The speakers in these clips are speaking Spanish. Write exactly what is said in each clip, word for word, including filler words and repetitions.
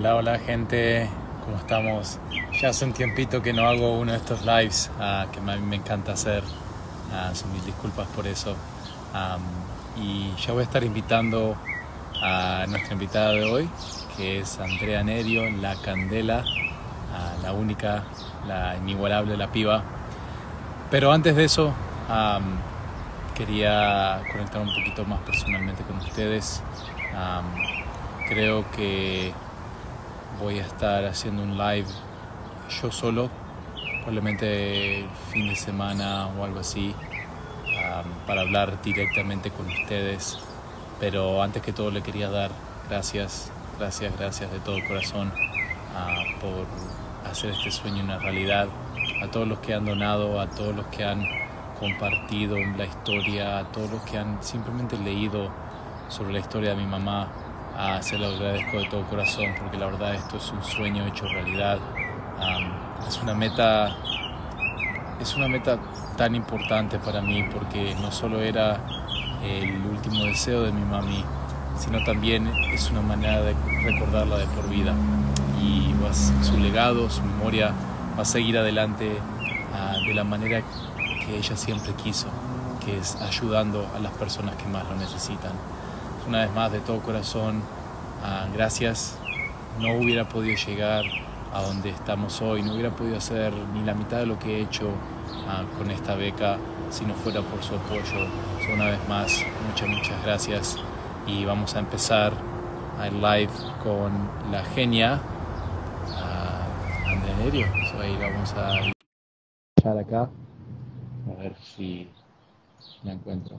Hola, hola gente, ¿cómo estamos? Ya hace un tiempito que no hago uno de estos lives uh, que a mí me encanta hacer, uh, son mil disculpas por eso. Um, y ya voy a estar invitando a nuestra invitada de hoy, que es Andrea Nerio, la Candela, uh, la única, la inigualable, la piba. Pero antes de eso, um, quería conectar un poquito más personalmente con ustedes. Um, creo que voy a estar haciendo un live yo solo, probablemente el fin de semana o algo así, um, para hablar directamente con ustedes. Pero antes que todo le quería dar gracias, gracias, gracias de todo corazón uh, por hacer este sueño una realidad. A todos los que han donado, a todos los que han compartido la historia, a todos los que han simplemente leído sobre la historia de mi mamá. Uh, se lo agradezco de todo corazón, porque la verdad esto es un sueño hecho realidad. Um, es una meta es una meta tan importante para mí, porque no solo era el último deseo de mi mami, sino también es una manera de recordarla de por vida, y vas, su legado, su memoria va a seguir adelante uh, de la manera que ella siempre quiso, que es ayudando a las personas que más lo necesitan. Una vez más, de todo corazón, uh, gracias. No hubiera podido llegar a donde estamos hoy, no hubiera podido hacer ni la mitad de lo que he hecho uh, con esta beca si no fuera por su apoyo. So, una vez más, muchas, muchas gracias. Y vamos a empezar el live con la genia uh, Andrea Nerio. So, ahí vamos a echar acá, a ver si la encuentro.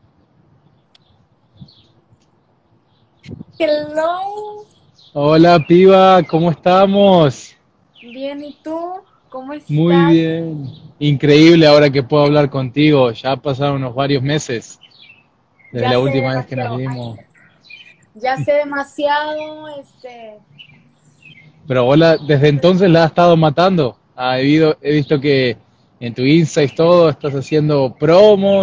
Hello. Hola, piba, ¿cómo estamos? Bien, ¿y tú? ¿Cómo Muy estás? bien. Increíble ahora que puedo hablar contigo. Ya pasaron unos varios meses desde Ya la sé última vez que nos demasiado. Ay, vimos. ya sé demasiado, este. Pero hola, desde entonces la has estado matando. Ha habido, he visto que en tu Insta y todo estás haciendo promos.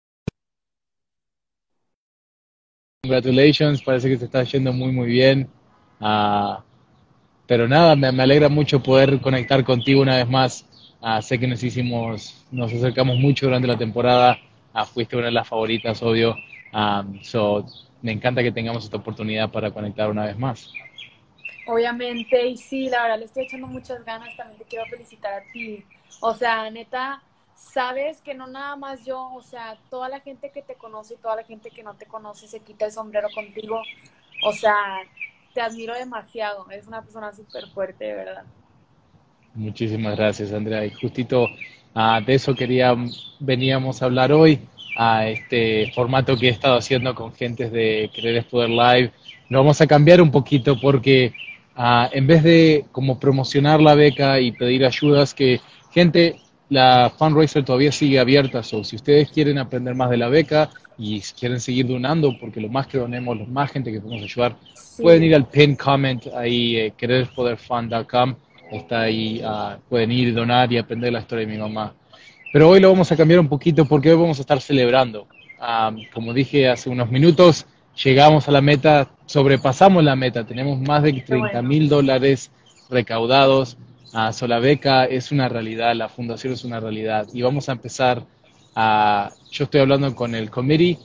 Congratulations, parece que te está yendo muy, muy bien. Ah, pero nada, me, me alegra mucho poder conectar contigo una vez más. Ah, sé que nos hicimos, nos acercamos mucho durante la temporada. Ah, fuiste una de las favoritas, obvio. Um, so, me encanta que tengamos esta oportunidad para conectar una vez más. Obviamente, y sí, la verdad le estoy echando muchas ganas. También te quiero felicitar a ti. O sea, neta, sabes que no nada más yo, o sea, toda la gente que te conoce y toda la gente que no te conoce se quita el sombrero contigo. O sea, te admiro demasiado. Eres una persona súper fuerte, de verdad. Muchísimas gracias, Andrea. Y justito ah, de eso quería, veníamos a hablar hoy, a este formato que he estado haciendo con gentes de Querer es Poder Live. Lo vamos a cambiar un poquito porque ah, en vez de como promocionar la beca y pedir ayudas, que gente, la fundraiser todavía sigue abierta. So, si ustedes quieren aprender más de la beca y quieren seguir donando, porque lo más que donemos, lo más gente que podemos ayudar, pueden Sí. ir al pin comment ahí, eh, querer poder fund punto com. Está ahí, uh, pueden ir y donar y aprender la historia de mi mamá. Pero hoy lo vamos a cambiar un poquito porque hoy vamos a estar celebrando. Um, como dije hace unos minutos, llegamos a la meta, sobrepasamos la meta, tenemos más de Qué treinta bueno. mil dólares recaudados. Uh, so la beca es una realidad, la fundación es una realidad. Y vamos a empezar a, yo estoy hablando con el committee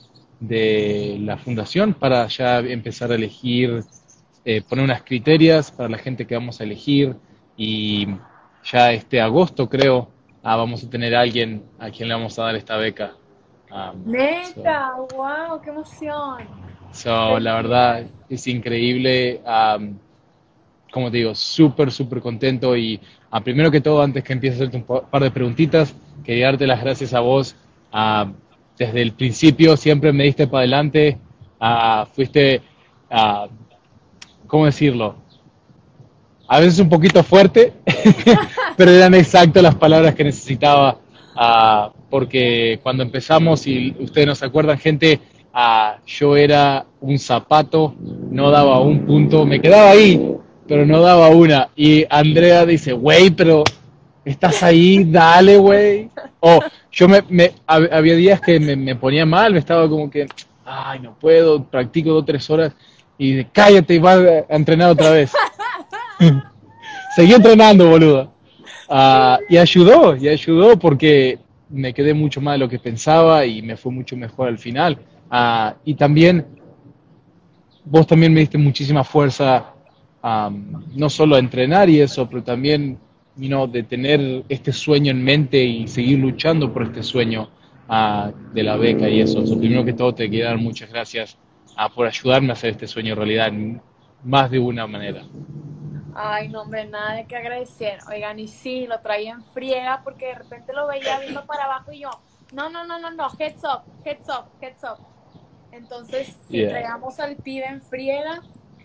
de la fundación para ya empezar a elegir, eh, poner unas criterias para la gente que vamos a elegir, y ya este agosto creo ah, vamos a tener a alguien a quien le vamos a dar esta beca. Um, so, Neta, wow, qué emoción. so, la verdad Felicidades. es increíble, um, como te digo, súper, súper contento. Y ah, primero que todo, antes que empiece a hacerte un par de preguntitas, quería darte las gracias a vos. Ah, desde el principio siempre me diste para adelante, ah, fuiste, ah, ¿cómo decirlo? A veces un poquito fuerte, pero eran exactas las palabras que necesitaba, uh, porque cuando empezamos, y ustedes no se acuerdan, gente, uh, yo era un zapato, no daba un punto, me quedaba ahí, pero no daba una. Y Andrea dice, güey, pero estás ahí, dale, güey. O yo me, me, había días que me, me ponía mal, me estaba como que, ay, no puedo, practico dos, tres horas, y de, cállate y vas a entrenar otra vez. Seguí entrenando, boludo. Ah, y ayudó, y ayudó porque me quedé mucho más de lo que pensaba y me fue mucho mejor al final. Ah, y también, vos también me diste muchísima fuerza, am, no solo a entrenar y eso, pero también, you know, de tener este sueño en mente y seguir luchando por este sueño ah, de la beca y eso. So, primero que todo, te quiero dar muchas gracias ah, por ayudarme a hacer este sueño realidad en más de una manera. Ay, no, hombre, nada de qué agradecer. Oigan, y sí, lo traía en friega porque de repente lo veía viendo para abajo y yo, no, no, no, no, no, heads up, heads up, heads up. Entonces, sí, Yeah. traíamos al pibe en friega,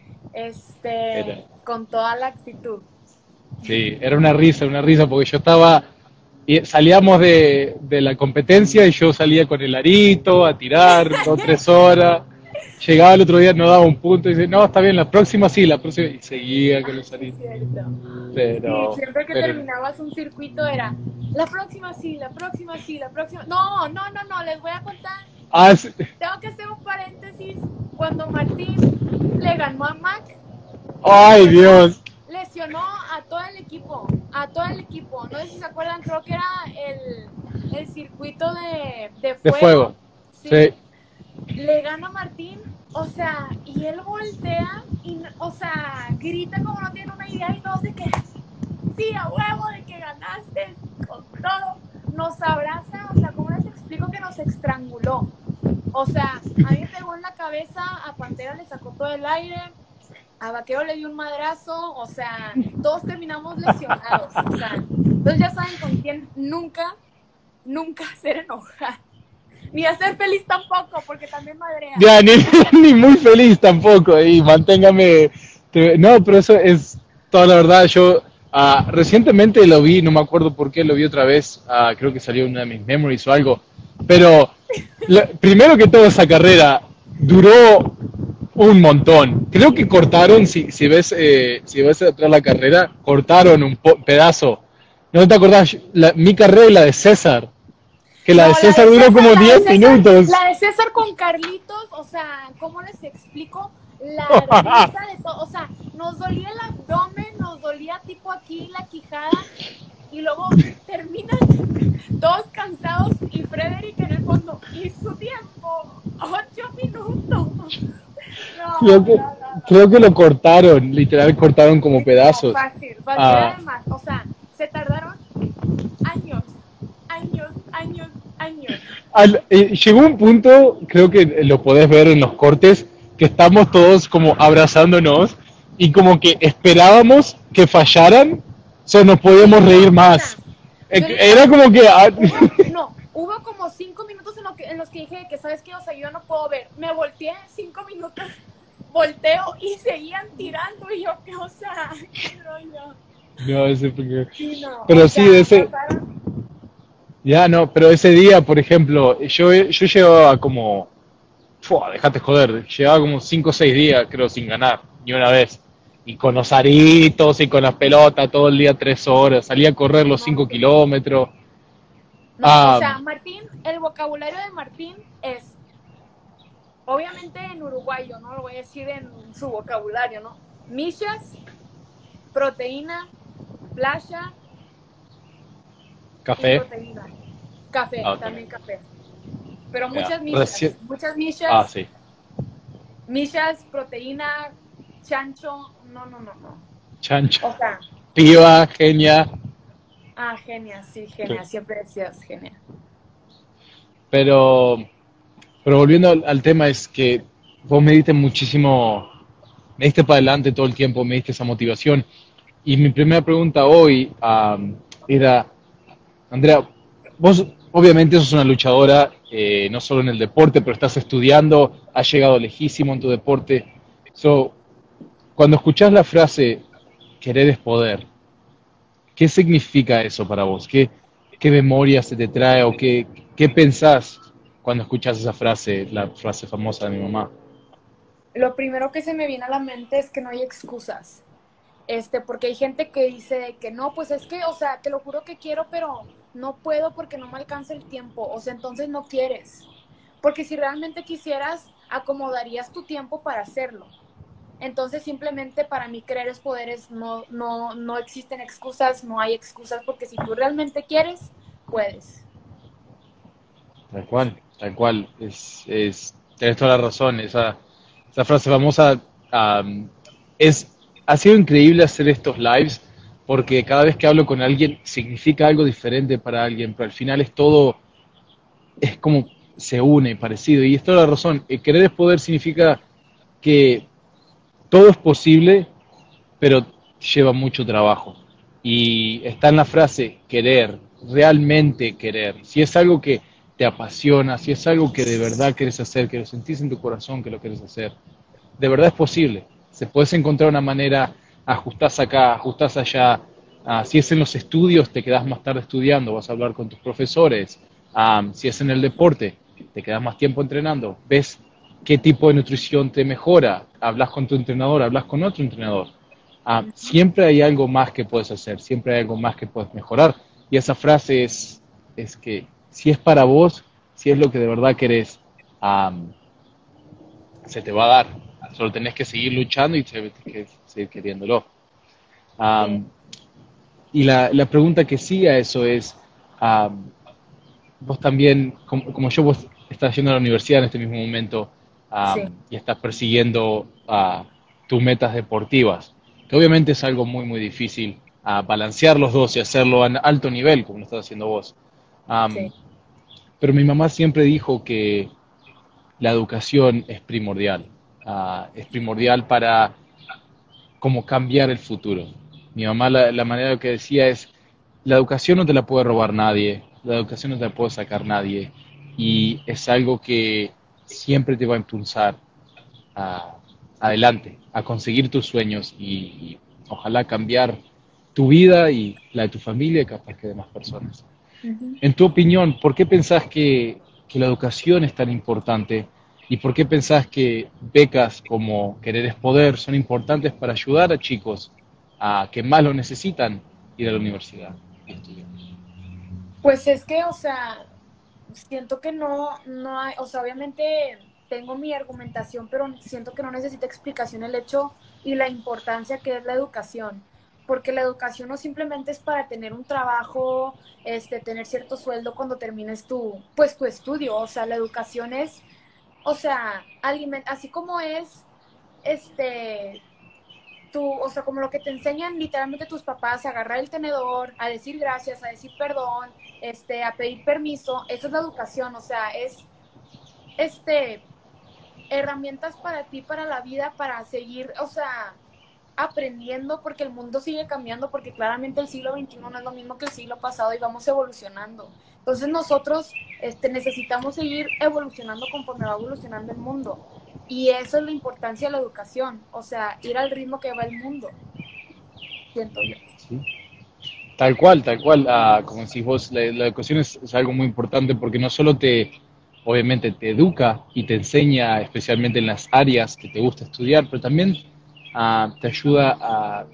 Era, este, con toda la actitud. sí, era una risa, una risa, porque yo estaba, y salíamos de, de la competencia y yo salía con el arito a tirar dos, tres horas. Llegaba el otro día, no daba un punto y dice, no, está bien, la próxima sí, la próxima. Y seguía con los Sí, es aritos. cierto. Sí, Pero, siempre que pero, terminabas un circuito era, la próxima sí, la próxima sí, la próxima. No, no, no, no, les voy a contar. ah, sí. Tengo que hacer un paréntesis. Cuando Martín le ganó a Mac, Ay, lesionó, Dios. lesionó a todo el equipo, a todo el equipo. No sé si se acuerdan, creo que era el, el circuito de, de De fuego. fuego. Sí. Sí. Le gana a Martín, o sea, y él voltea y, o sea, grita como no tiene una idea y todos de que, sí, a huevo de que ganaste con todo. Nos abraza, o sea, ¿cómo les explico que nos estranguló? O sea, a mí me pegó en la cabeza, a Pantera le sacó todo el aire, a Vaquero le dio un madrazo, o sea, todos terminamos lesionados, o sea, entonces ya saben con quién nunca, nunca hacer enojar, ni hacer feliz tampoco, porque también madrea. Ya, ni, ni muy feliz tampoco, y manténgame. te- No, pero eso es toda la verdad. Yo ah, recientemente lo vi, no me acuerdo por qué, lo vi otra vez. ah, creo que salió en una de mis memories o algo. Pero la- primero que todo, esa carrera duró un montón. Creo que cortaron, si, si ves eh, si ves atrás la carrera, cortaron un po- pedazo. ¿No te acordás? La- mi carrera y la de César. Que la No, de la César de duró César, como la de diez César, minutos. la de César con Carlitos, o sea, ¿cómo les explico? La risa de todo, o sea, nos dolía el abdomen, nos dolía tipo aquí la quijada, y luego terminan todos cansados y Frederick en el fondo, y su tiempo, ocho minutos. No, Creo que, no, no, no. creo que lo cortaron, literal cortaron como Sí, no, pedazos. fácil, fácil, Ah, además, o sea, se tardaron años, años, años, años. al- eh, llegó un punto, creo que lo podés ver en los cortes, que estamos todos como abrazándonos y como que esperábamos que fallaran, o sea, nos podíamos reír más. Eh, Yo Era como que... ah, Hubo, no, hubo como cinco minutos en, lo que, en los que dije que, ¿sabes qué? O sea, yo no puedo ver. Me volteé cinco minutos, volteo y seguían tirando. Y yo, ¿qué? O sea, qué rollo. no, ese fue- Sí, no, pero o sí, sea, de ese... pasaron- Ya, no, pero ese día, por ejemplo, yo, yo llevaba como... Fua, dejate joder, llevaba como cinco o seis días, creo, sin ganar, ni una vez. Y con los aritos y con las pelotas todo el día tres horas. Salía a correr los cinco no, sí. kilómetros. No, Ah, o sea, Martín, el vocabulario de Martín es, obviamente en uruguayo, no lo voy a decir en su vocabulario, ¿no? Millas, proteína, playa y café. proteína. Café, Ah, ok. también café. Pero Ya, muchas millas, recién- muchas millas, Ah, sí. millas, proteína, chancho, no, no, no, no. Chancha. O sea, Piba, genia. ah, genia, sí, genia, siempre decías genia. Pero, pero volviendo al, al tema, es que vos me diste muchísimo, me diste para adelante todo el tiempo, me diste esa motivación. Y mi primera pregunta hoy am, era, Andrea, vos obviamente sos una luchadora, eh, no solo en el deporte, pero estás estudiando, has llegado lejísimo en tu deporte. So, cuando escuchás la frase, querer es poder, ¿qué significa eso para vos? ¿Qué, qué memoria se te trae o qué, qué pensás cuando escuchás esa frase, la frase famosa de mi mamá? Lo primero que se me viene a la mente es que no hay excusas. Este, porque hay gente que dice que no, pues es que, o sea, te lo juro que quiero, pero no puedo porque no me alcanza el tiempo. O sea, entonces no quieres. Porque si realmente quisieras, acomodarías tu tiempo para hacerlo. Entonces simplemente para mí querer es poder, es no, no, no existen excusas, no hay excusas, porque si tú realmente quieres, puedes. Tal cual, tal cual. Es, es, tienes toda la razón. Esa, esa frase famosa, am, es, ha sido increíble hacer estos lives porque cada vez que hablo con alguien significa algo diferente para alguien, pero al final es todo, es como se une, parecido. Y es toda la razón. El querer es poder significa que todo es posible, pero lleva mucho trabajo. Y está en la frase querer, realmente querer. Si es algo que te apasiona, si es algo que de verdad quieres hacer, que lo sentís en tu corazón que lo quieres hacer, de verdad es posible. Se puedes encontrar una manera, ajustás acá, ajustás allá. Ah, si es en los estudios, te quedas más tarde estudiando, vas a hablar con tus profesores. Ah, si es en el deporte, te quedas más tiempo entrenando. Ves qué tipo de nutrición te mejora. Hablas con tu entrenador, hablas con otro entrenador. Ah, siempre hay algo más que puedes hacer, siempre hay algo más que puedes mejorar. Y esa frase es, es que si es para vos, si es lo que de verdad querés, um, se te va a dar. Solo tenés que seguir luchando y tenés que seguir queriéndolo. Sí, Um, y la, la, pregunta que sigue a eso es, um, vos también, como, como, yo, vos estás yendo a la universidad en este mismo momento sí. um, y estás persiguiendo uh, tus metas deportivas, que obviamente es algo muy, muy difícil uh, balancear los dos y hacerlo a alto nivel, como lo estás haciendo vos. Um, Sí, pero mi mamá siempre dijo que la educación es primordial, uh, es primordial para como cambiar el futuro. Mi mamá la, la manera que decía es, la educación no te la puede robar nadie, la educación no te la puede sacar nadie y es algo que siempre te va a impulsar a, adelante, a conseguir tus sueños y, y ojalá cambiar tu vida y la de tu familia y capaz que de más personas. ujú. En tu opinión, ¿por qué pensás que, que la educación es tan importante? ¿Y por qué pensás que becas como Querer es Poder son importantes para ayudar a chicos a que más lo necesitan ir a la universidad y estudiar? Pues es que, o sea, siento que no, no hay, o sea, obviamente tengo mi argumentación, pero siento que no necesita explicación el hecho y la importancia que es la educación, porque la educación no simplemente es para tener un trabajo, este, tener cierto sueldo cuando termines tu, pues tu estudio, o sea, la educación es, o sea, aliment, así como es, este, tú, o sea, como lo que te enseñan literalmente tus papás a agarrar el tenedor, a decir gracias, a decir perdón, este, a pedir permiso, eso es la educación, o sea, es, este, herramientas para ti, para la vida, para seguir, o sea, aprendiendo, porque el mundo sigue cambiando, porque claramente el siglo veintiuno no es lo mismo que el siglo pasado y vamos evolucionando. Entonces nosotros este, necesitamos seguir evolucionando conforme va evolucionando el mundo. Y eso es la importancia de la educación, o sea, ir al ritmo que va el mundo, siento yo. ¿Sí? Tal cual, tal cual. Ah, como decís vos, la, la educación es, es algo muy importante porque no solo te, obviamente, te educa y te enseña, especialmente en las áreas que te gusta estudiar, pero también ah, te ayuda a,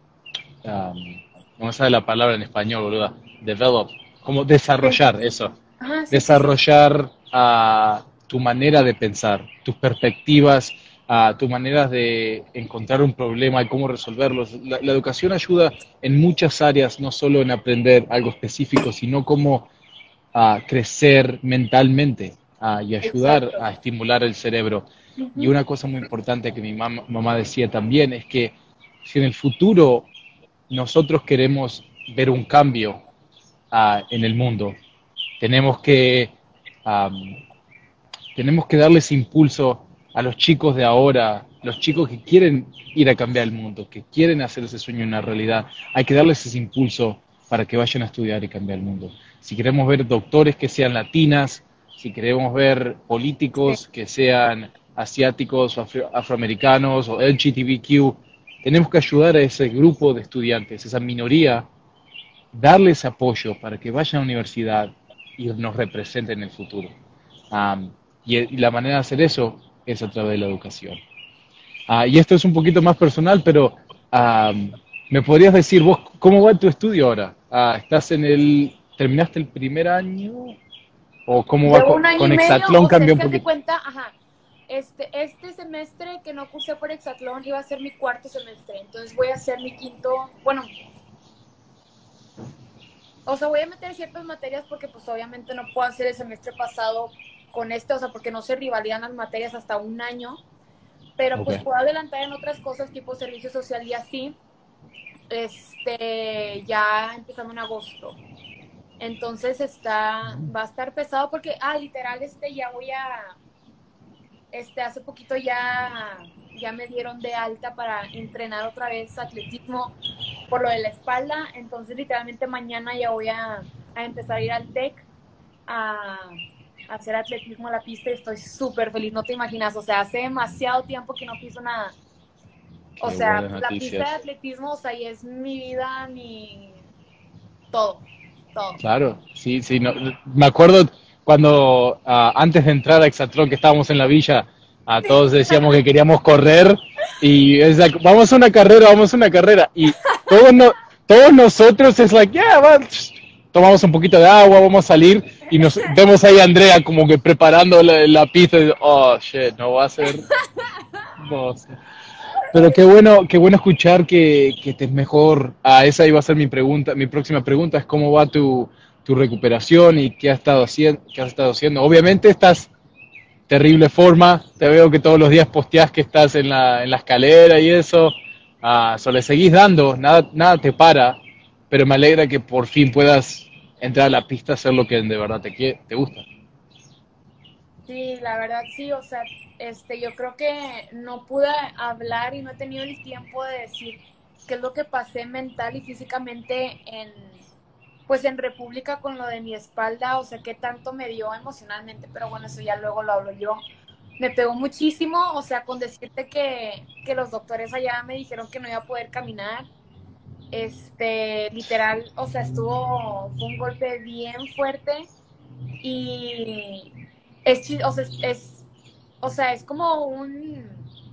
um, no me sale la palabra en español, boluda, develop, como Sí. desarrollar eso, Ajá, sí, sí, sí. desarrollar uh, tu manera de pensar, tus perspectivas, uh, tu manera de encontrar un problema y cómo resolverlo. La, la educación ayuda en muchas áreas, no solo en aprender algo específico, sino cómo uh, crecer mentalmente uh, y ayudar Exacto. a estimular el cerebro. Y Uh-huh. una cosa muy importante que mi mam mamá decía también es que si en el futuro nosotros queremos ver un cambio uh, en el mundo, tenemos que, um, tenemos que darles impulso a los chicos de ahora, los chicos que quieren ir a cambiar el mundo, que quieren hacer ese sueño una realidad. Hay que darles ese impulso para que vayan a estudiar y cambiar el mundo. Si queremos ver doctores que sean latinas, si queremos ver Sí, políticos que sean asiáticos o afro afroamericanos o L G B T Q, tenemos que ayudar a ese grupo de estudiantes, esa minoría, darles apoyo para que vayan a la universidad y nos representen en el futuro. Um, y, y, la manera de hacer eso es a través de la educación. Uh, y esto es un poquito más personal, pero um, ¿me podrías decir vos cómo va tu estudio ahora? Uh, ¿Estás en el, terminaste el primer año? ¿O cómo va llevo con, un año y con medio, Hexatlón? o sea, Cambia es un que haz de poquito. cuenta, ajá, Este, este semestre que no cursé por hexatlón iba a ser mi cuarto semestre, entonces voy a hacer mi quinto, bueno, o sea, voy a meter ciertas materias porque pues obviamente no puedo hacer el semestre pasado con este, o sea, porque no se rivalidan las materias hasta un año, pero Ok. pues puedo adelantar en otras cosas tipo servicio social y así, este, ya empezando en agosto. Entonces está, va a estar pesado porque, ah, literal, este, ya voy a, este, hace poquito ya, ya me dieron de alta para entrenar otra vez atletismo por lo de la espalda, entonces literalmente mañana ya voy a, a empezar a ir al TEC a, a hacer atletismo a la pista y estoy súper feliz, no te imaginas, o sea, hace demasiado tiempo que no piso nada. O Qué sea, buenas la pista de noticias. atletismo, o sea, y es mi vida, mi todo, todo. Claro, sí, sí. No, me acuerdo cuando ah, antes de entrar a Exatlón, que estábamos en la villa, a todos decíamos que queríamos correr y es like, vamos a una carrera, vamos a una carrera. Y todos, no, todos nosotros es like, yeah, va, tomamos un poquito de agua, vamos a salir y nos vemos ahí a Andrea como que preparando la, la pista. Y, oh, shit, no va a ser... No sé. Pero qué bueno, qué bueno escuchar que, que te es mejor. Ah, esa iba a ser mi pregunta, mi próxima pregunta es cómo va tu, tu recuperación y qué has estado haciendo, qué has estado haciendo. Obviamente estás terrible forma, te veo que todos los días posteas que estás en la, en la escalera y eso. Ah, so le seguís dando, nada, nada te para, pero me alegra que por fin puedas entrar a la pista a hacer lo que de verdad te, quie- te gusta. Sí, la verdad sí, o sea, este, yo creo que no pude hablar y no he tenido el tiempo de decir qué es lo que pasé mental y físicamente en, pues en República con lo de mi espalda, o sea, qué tanto me dio emocionalmente, pero bueno, eso ya luego lo hablo yo. Me pegó muchísimo, o sea, con decirte que, que los doctores allá me dijeron que no iba a poder caminar, este, literal, o sea, estuvo, fue un golpe bien fuerte y es, o sea, es, es, o sea, es como un,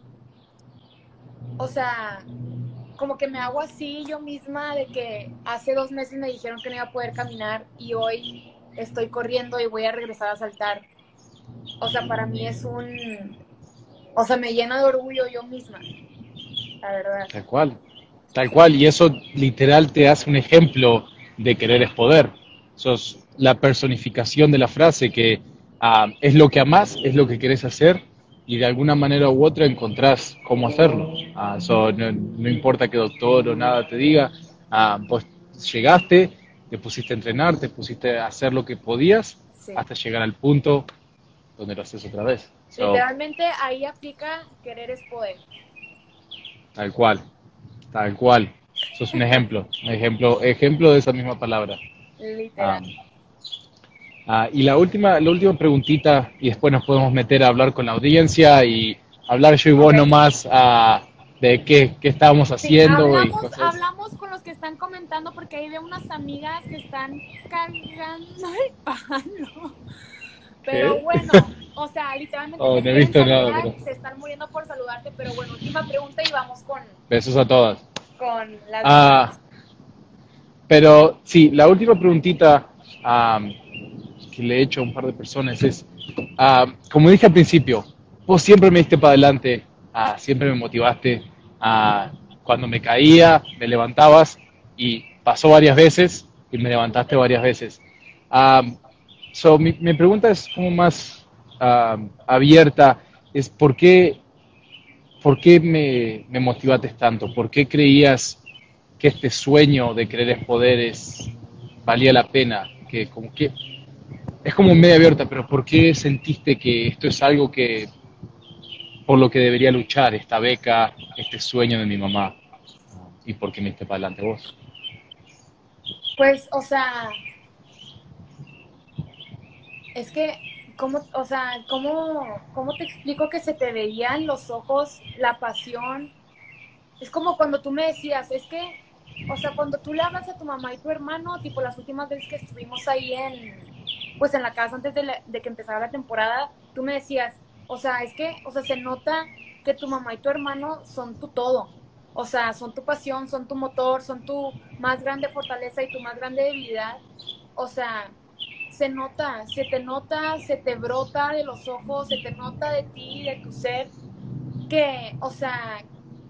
o sea, como que me hago así yo misma de que hace dos meses me dijeron que no iba a poder caminar y hoy estoy corriendo y voy a regresar a saltar. O sea, para mí es un, o sea, me llena de orgullo yo misma, la verdad. Tal cual, tal cual, y eso literal te hace un ejemplo de querer es poder. Sos la personificación de la frase que ah, es lo que amás, es lo que querés hacer y de alguna manera u otra encontrás cómo hacerlo. Ah, so, no, no importa qué doctor o nada te diga, ah, vos llegaste, te pusiste a entrenar, te pusiste a hacer lo que podías Sí. hasta llegar al punto donde lo haces otra vez. So, Literalmente ahí aplica querer es poder. tal cual. Tal cual. Sos un ejemplo, ejemplo, ejemplo de esa misma palabra. Literal. Um, ah, y la última, la última preguntita, y después nos podemos meter a hablar con la audiencia y hablar yo y vos Ok. nomás ah, de qué, qué estábamos Sí, haciendo y hablamos, cosas. hablamos con los que están comentando porque ahí veo unas amigas que están cargando el palo. Pero ¿Qué? bueno, o sea, literalmente Oh, te no he quieren visto nada, saludar pero y se están muriendo por saludarte, pero bueno, última pregunta y vamos con, besos a todas. con las Ah, demás. pero sí, la última preguntita am, que le he hecho a un par de personas es, ah, como dije al principio, vos siempre me diste para adelante, ah, siempre me motivaste, ah, cuando me caía, me levantabas y pasó varias veces y me levantaste varias veces. Ah, so, mi, mi pregunta es como más ah, abierta, es ¿por qué, por qué me, me motivaste tanto? ¿Por qué creías que este sueño de querer es poder es, valía la pena? Que como que es como media abierta, pero ¿por qué sentiste que esto es algo que por lo que debería luchar, esta beca, este sueño de mi mamá? ¿Y por qué me diste para adelante vos? Pues, o sea, es que, ¿cómo, o sea, cómo, cómo te explico que se te veían los ojos la pasión? Es como cuando tú me decías, es que, o sea, cuando tú le hablas a tu mamá y tu hermano, tipo las últimas veces que estuvimos ahí en, pues en la casa antes de, la, de que empezara la temporada, tú me decías, o sea, es que, o sea, se nota que tu mamá y tu hermano son tu todo. O sea, son tu pasión, son tu motor, son tu más grande fortaleza y tu más grande debilidad. O sea, se nota, se te nota, se te brota de los ojos, se te nota de ti, de tu ser, que, o sea,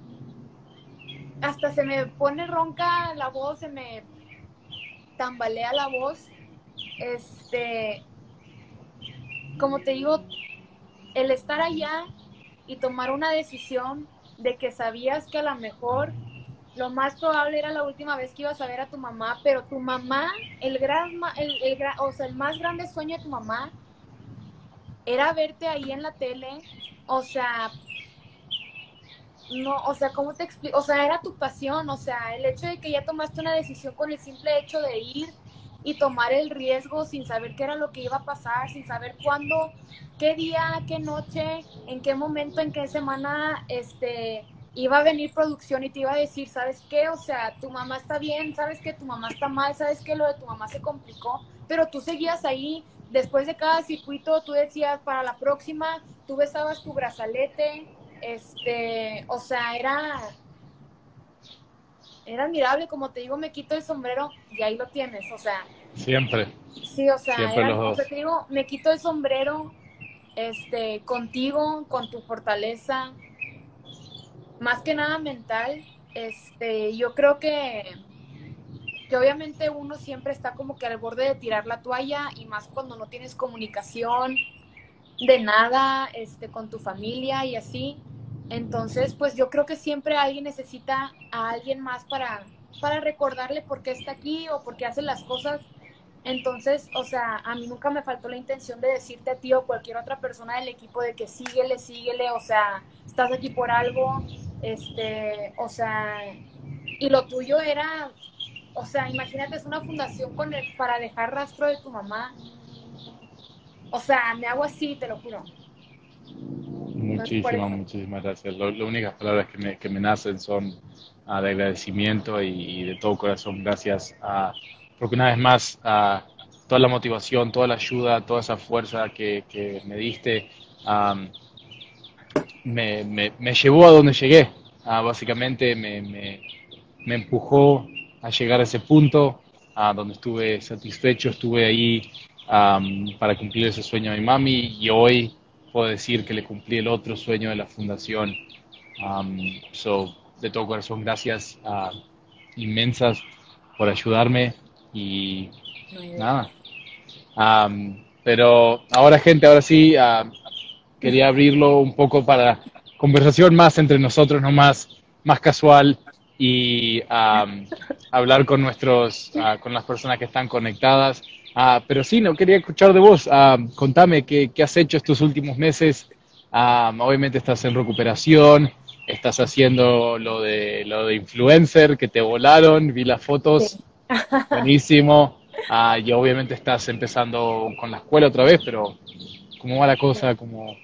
hasta se me pone ronca la voz, se me tambalea la voz, este, como te digo, el estar allá y tomar una decisión de que sabías que a lo mejor lo más probable era la última vez que ibas a ver a tu mamá, pero tu mamá, el gran, el, el, o sea, el más grande sueño de tu mamá era verte ahí en la tele, o sea, no, o sea, ¿cómo te explico? O sea, era tu pasión, o sea, el hecho de que ya tomaste una decisión con el simple hecho de ir y tomar el riesgo sin saber qué era lo que iba a pasar, sin saber cuándo, qué día, qué noche, en qué momento, en qué semana, este, iba a venir producción y te iba a decir, ¿sabes qué? O sea, tu mamá está bien, ¿sabes qué? Tu mamá está mal, ¿sabes qué? Lo de tu mamá se complicó, pero tú seguías ahí, después de cada circuito, tú decías, para la próxima, tú besabas tu brazalete, este, o sea, era... Era admirable, como te digo, me quito el sombrero y ahí lo tienes, o sea. Siempre. Sí, o sea, Siempre era, los o dos. sea, te digo, me quito el sombrero, este, contigo, con tu fortaleza, más que nada mental, este, yo creo que, que obviamente uno siempre está como que al borde de tirar la toalla y más cuando no tienes comunicación de nada, este, con tu familia y así. Entonces, pues yo creo que siempre alguien necesita a alguien más para, para recordarle por qué está aquí o por qué hace las cosas. Entonces, o sea, a mí nunca me faltó la intención de decirte a ti o cualquier otra persona del equipo de que síguele, síguele, o sea, estás aquí por algo, este, o sea, y lo tuyo era, o sea, imagínate, es una fundación con el, para dejar rastro de tu mamá. O sea, me hago así, te lo juro. Muchísimas, muchísimas gracias. Lo- las únicas palabras que me, que me nacen son ah, de agradecimiento y, y de todo corazón gracias a, porque una vez más, a toda la motivación, toda la ayuda, toda esa fuerza que, que me diste, am, me, me, me llevó a donde llegué. Ah, básicamente me, me, me empujó a llegar a ese punto a donde estuve satisfecho, estuve ahí am, para cumplir ese sueño a mi mami y hoy puedo decir que le cumplí el otro sueño de la fundación. Um, so, de todo corazón, gracias ah, inmensas por ayudarme y nada. Um, pero ahora, gente, ahora sí, ah, quería abrirlo un poco para conversación más entre nosotros, no más, más casual y um, hablar con nuestros, uh, con las personas que están conectadas. Uh, pero sí, no quería escuchar de vos. Uh, contame qué, qué has hecho estos últimos meses. Um, obviamente estás en recuperación, estás haciendo lo de lo de influencer que te volaron, vi las fotos, Sí. buenísimo. Uh, y obviamente estás empezando con la escuela otra vez, pero ¿cómo va la cosa? ¿Cómo...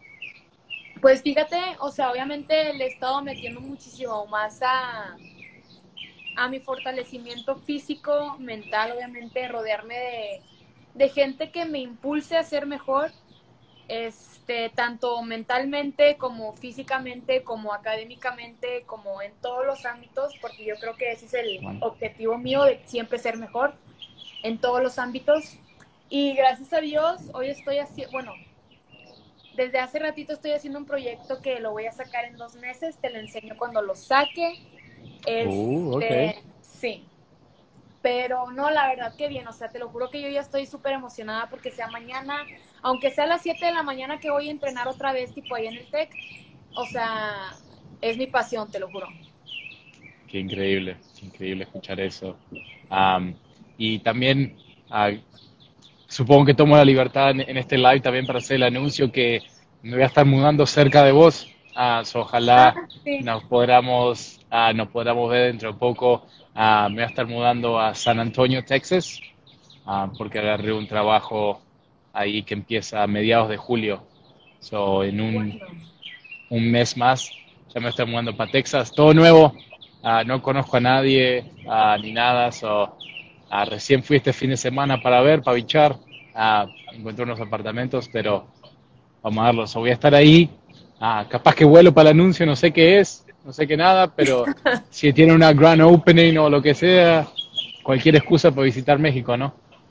Pues fíjate, o sea, obviamente le he estado metiendo muchísimo más a, a mi fortalecimiento físico, mental, obviamente, rodearme de, de gente que me impulse a ser mejor, este, tanto mentalmente como físicamente, como académicamente, como en todos los ámbitos, porque yo creo que ese es el objetivo mío, de siempre ser mejor en todos los ámbitos. Y gracias a Dios, hoy estoy haciendo, bueno, desde hace ratito estoy haciendo un proyecto que lo voy a sacar en dos meses, te lo enseño cuando lo saque. Este, Uh, okay. Sí, pero no, la verdad que bien, o sea, te lo juro que yo ya estoy súper emocionada porque sea mañana, aunque sea a las siete de la mañana que voy a entrenar otra vez, tipo ahí en el TEC, o sea, es mi pasión, te lo juro. Qué increíble, increíble escuchar eso. Um, y también, uh, supongo que tomo la libertad en, en este live también para hacer el anuncio que me voy a estar mudando cerca de vos. Uh, so, ojalá Ah, sí. nos podamos, uh, nos podamos ver dentro de poco. Uh, me voy a estar mudando a San Antonio, Texas, uh, porque agarré un trabajo ahí que empieza a mediados de julio. So, en un, Bueno. un mes más ya me estoy mudando para Texas. Todo nuevo, uh, no conozco a nadie uh, ni nada. So, uh, recién fui este fin de semana para ver, para bichar. Uh, encontré unos apartamentos, pero vamos a darlo. So, voy a estar ahí. Uh, capaz que vuelo para el anuncio, no sé qué es, no sé qué nada, pero si tiene una grand opening o lo que sea, cualquier excusa para visitar México, ¿no?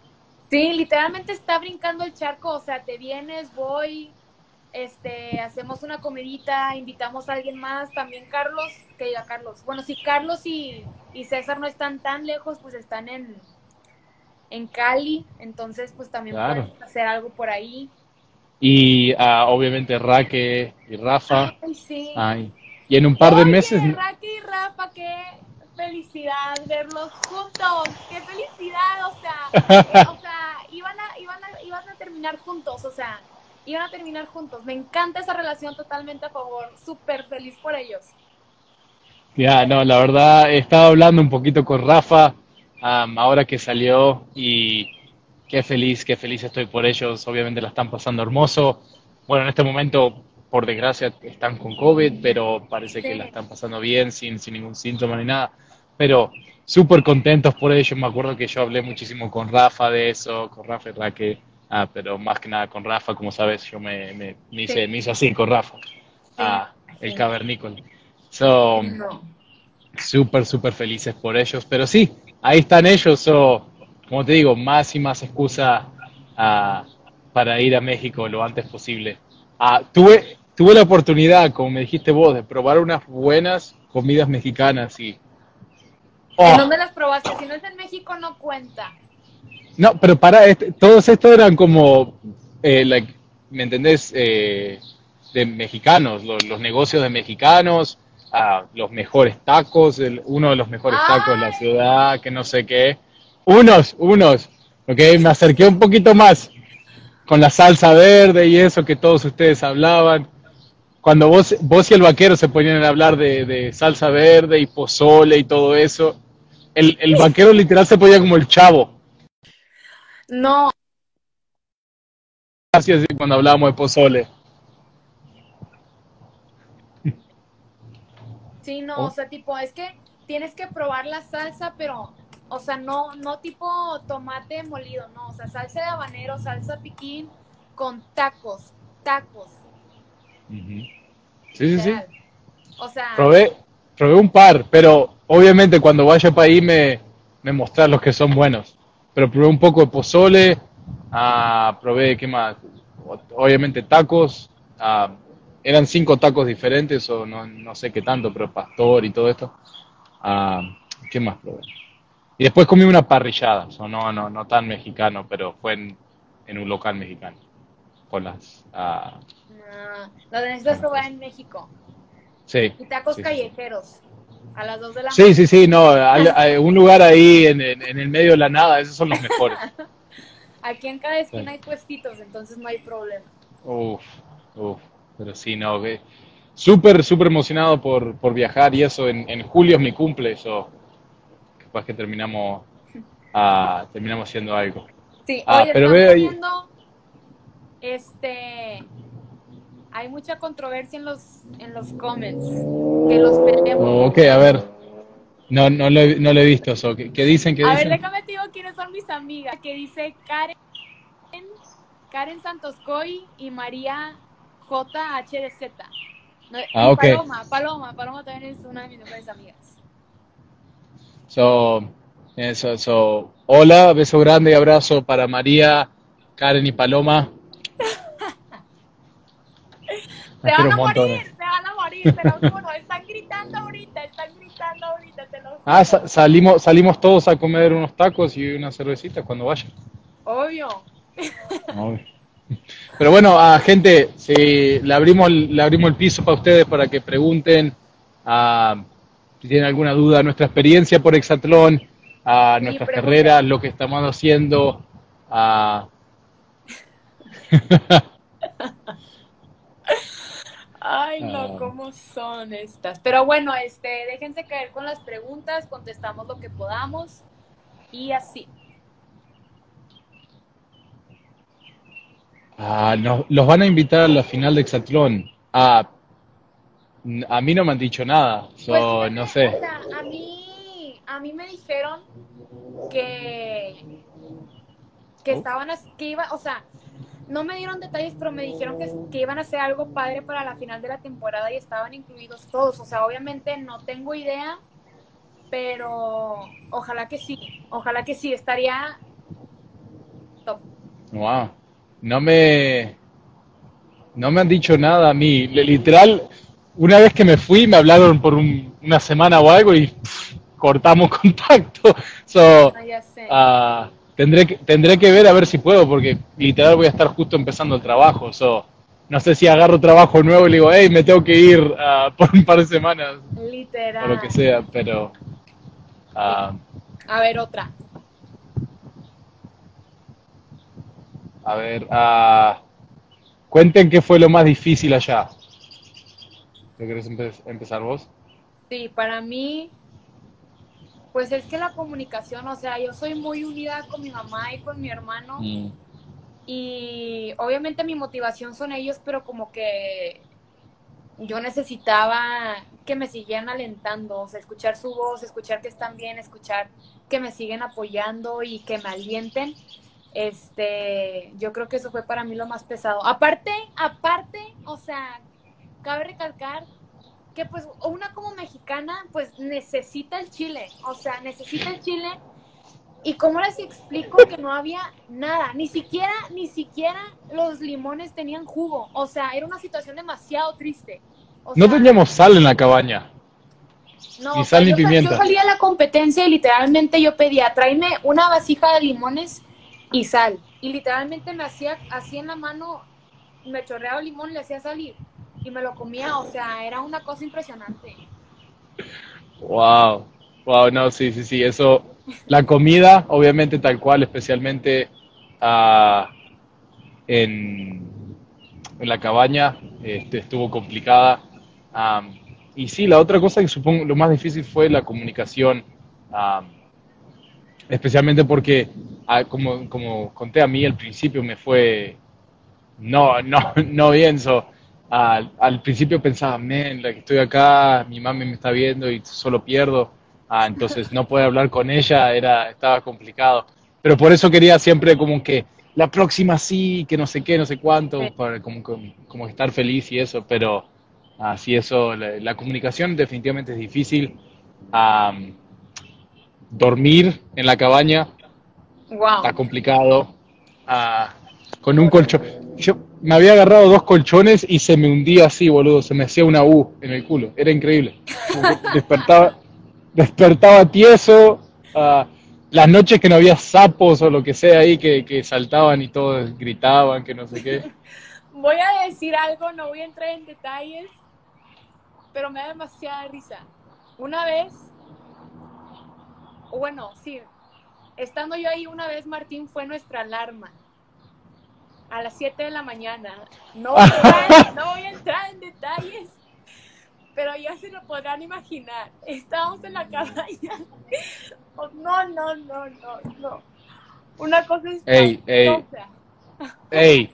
Sí, literalmente está brincando el charco, o sea, te vienes, voy, este, hacemos una comidita, invitamos a alguien más, también Carlos, que diga Carlos. Bueno, si Carlos y, y César no están tan lejos, pues están en, en Cali, entonces pues también Claro. podemos hacer algo por ahí. Y ah, obviamente Raque y Rafa. Ay, sí. Ay. Y en un par de meses, Oye, Raquel y Rafa, qué felicidad verlos juntos, qué felicidad, o sea, eh, o sea, iban a, iban a, iban a terminar juntos, o sea, iban a terminar juntos. Me encanta esa relación, totalmente a favor, súper feliz por ellos. ya, no, la verdad, he estado hablando un poquito con Rafa, am, ahora que salió y qué feliz, qué feliz estoy por ellos. Obviamente la están pasando hermoso. Bueno, en este momento, por desgracia, están con COVID, pero parece que la Sí, están pasando bien, sin, sin ningún síntoma ni nada. Pero súper contentos por ellos. Me acuerdo que yo hablé muchísimo con Rafa de eso, con Rafa y Raque, ah, pero más que nada con Rafa, como sabes, yo me, me, me hice, sí, me hice así con Rafa, sí, ah, el sí. cavernícola. So, No. súper, súper felices por ellos. Pero sí, ahí están ellos. O, como te digo, más y más excusa ah, para ir a México lo antes posible. Ah, tuve, tuve la oportunidad, como me dijiste vos, de probar unas buenas comidas mexicanas y... ¿En ¡Oh! dónde las probaste? Si no es en México, no cuenta. No, pero para, este, todos estos eran como, eh, like, ¿me entendés? Eh, de mexicanos, lo- los negocios de mexicanos, ah, los mejores tacos, el- uno de los mejores tacos de la ¡Ay! ciudad, que no sé qué. Unos, unos, ok, me acerqué un poquito más con la salsa verde y eso que todos ustedes hablaban. Cuando vos, vos y el vaquero se ponían a hablar de, de salsa verde y pozole y todo eso, el, el vaquero literal se ponía como el chavo. No, Así así cuando hablábamos de pozole. sí, no, o Oh. sea, tipo, es que tienes que probar la salsa, pero, o sea, no, no tipo tomate molido, no, o sea, salsa de habanero, salsa piquín con tacos, tacos, Ujú. Sí, sí, sí. literal. O sea, Probé, probé un par, pero obviamente cuando vaya para ahí me, me mostrás los que son buenos. Pero probé un poco de pozole, ah, probé, ¿qué más? O- Obviamente tacos, ah, eran cinco tacos diferentes o no, no sé qué tanto, pero pastor y todo esto. Ah, ¿qué más probé? Y después comí una parrillada, o no, no, no tan mexicano, pero fue en, en un local mexicano, con las, ah, no, lo necesitas con las probar cosas. en México. Sí, Y tacos sí, sí, sí. callejeros, a las dos de la Sí, mañana. sí, sí, no, al- hay un lugar ahí en, en- en el medio de la nada, esos son los mejores. Aquí en cada Sí. esquina hay puestitos, entonces no hay problema. Uf, uf, pero sí, no, que súper, súper emocionado por, por viajar y eso, en, en julio es mi cumple, eso, capaz que terminamos, ah, terminamos haciendo algo. Sí, Ah, oye, pero están veo ahí, poniendo, este, hay mucha controversia en los, en los comments, que los pelemos. oh, ok, a ver, no, no lo, he- no lo he visto eso, ¿qué, qué dicen, qué A ver, dicen? déjame te digo quiénes son mis amigas, que dice Karen, Karen Santoscoy y María J H D Z. No, Ah, y ok, Paloma, Paloma, Paloma también es una de mis mejores amigas. so, eso, so, hola, beso grande y abrazo para María, Karen y Paloma, Se las van quiero a montones. morir, se van a morir, te lo juro. Están gritando ahorita, están gritando ahorita, te lo Ah, juro. sa- salimos, salimos todos a comer unos tacos y una cervecita cuando vaya. Obvio. Obvio. Pero bueno, a gente, si le abrimos, el- le abrimos el piso para ustedes para que pregunten ah, si tienen alguna duda, nuestra experiencia por Exatlón, a Sí, nuestras pregunten. carreras, lo que estamos haciendo. ah, Ay, no, ah, ¿cómo son estas? Pero bueno, este, déjense caer con las preguntas, contestamos lo que podamos y así. ah, nos- los van a invitar a la final de Exatlón. Ah, n- a mí no me han dicho nada, Pues so, fíjate, no o sé. sea, a mí, a mí me dijeron que, que Oh, estaban, as- que iba, o sea, no me dieron detalles, pero me dijeron que, que iban a hacer algo padre para la final de la temporada y estaban incluidos todos. O sea, obviamente no tengo idea, pero ojalá que sí, ojalá que sí, estaría top. Wow. No me, no me han dicho nada a mí. Le- Literal, una vez que me fui, me hablaron por un- una semana o algo y pff, cortamos contacto. So, Ah, ya sé. ah, tendré que, tendré que ver a ver si puedo, porque literal voy a estar justo empezando el trabajo. So, no sé si agarro trabajo nuevo y le digo, hey, me tengo que ir ah, por un par de semanas o lo que Literal. sea, pero Sí. ah, A ver, otra. a ver, ah, cuenten qué fue lo más difícil allá. ¿Te querés empe- empezar vos? Sí, para mí, pues es que la comunicación, o sea, yo soy muy unida con mi mamá y con mi hermano Mm, y obviamente mi motivación son ellos, pero como que yo necesitaba que me siguieran alentando, o sea, escuchar su voz, escuchar que están bien, escuchar que me siguen apoyando y que me alienten. Este, yo creo que eso fue para mí lo más pesado. Aparte, aparte, o sea, cabe recalcar que pues una como mexicana pues necesita el chile, o sea, necesita el chile y cómo les explico que no había nada, ni siquiera, ni siquiera los limones tenían jugo, o sea, era una situación demasiado triste, o No sea, teníamos sal en la cabaña, no, ni o sea, sal ni yo, sa- yo pimienta. salía a la competencia y literalmente yo pedía, tráeme una vasija de limones y sal, y literalmente me hacía así en la mano, me chorreaba el limón, le hacía salir y me lo comía, o sea, era una cosa impresionante. Wow, wow, no, sí, sí, sí, eso, la comida, obviamente tal cual, especialmente ah, en, en la cabaña, este, estuvo complicada. Am, y sí, la otra cosa que supongo lo más difícil fue la comunicación, am, especialmente porque, ah, como, como conté a mí al principio, me fue no, no, no bien. So, al, al principio pensaba, men, la que estoy acá, mi mami me está viendo y solo pierdo. Ah, entonces no poder hablar con ella era, estaba complicado. Pero por eso quería siempre como que la próxima sí, que no sé qué, no sé cuánto, para como, como, como estar feliz y eso. Pero así eso, la, la comunicación definitivamente es difícil. Am, dormir en la cabaña está Wow. complicado. Ah, con un colchón. Horrible. Yo me había agarrado dos colchones y se me hundía así, boludo. Se me hacía una U en el culo. Era increíble. Como que despertaba, despertaba tieso. Ah, las noches que no había sapos o lo que sea ahí que, que saltaban y todos gritaban, que no sé qué. Voy a decir algo, no voy a entrar en detalles, pero me da demasiada risa. Una vez, o bueno, sí, estando yo ahí una vez, Martín fue nuestra alarma a las siete de la mañana. No voy a entrar, no voy a entrar en detalles, pero ya se lo podrán imaginar. Estábamos en la cabaña. Oh, no, no, no, no, no. Una cosa Ey, ey, espantosa. ey.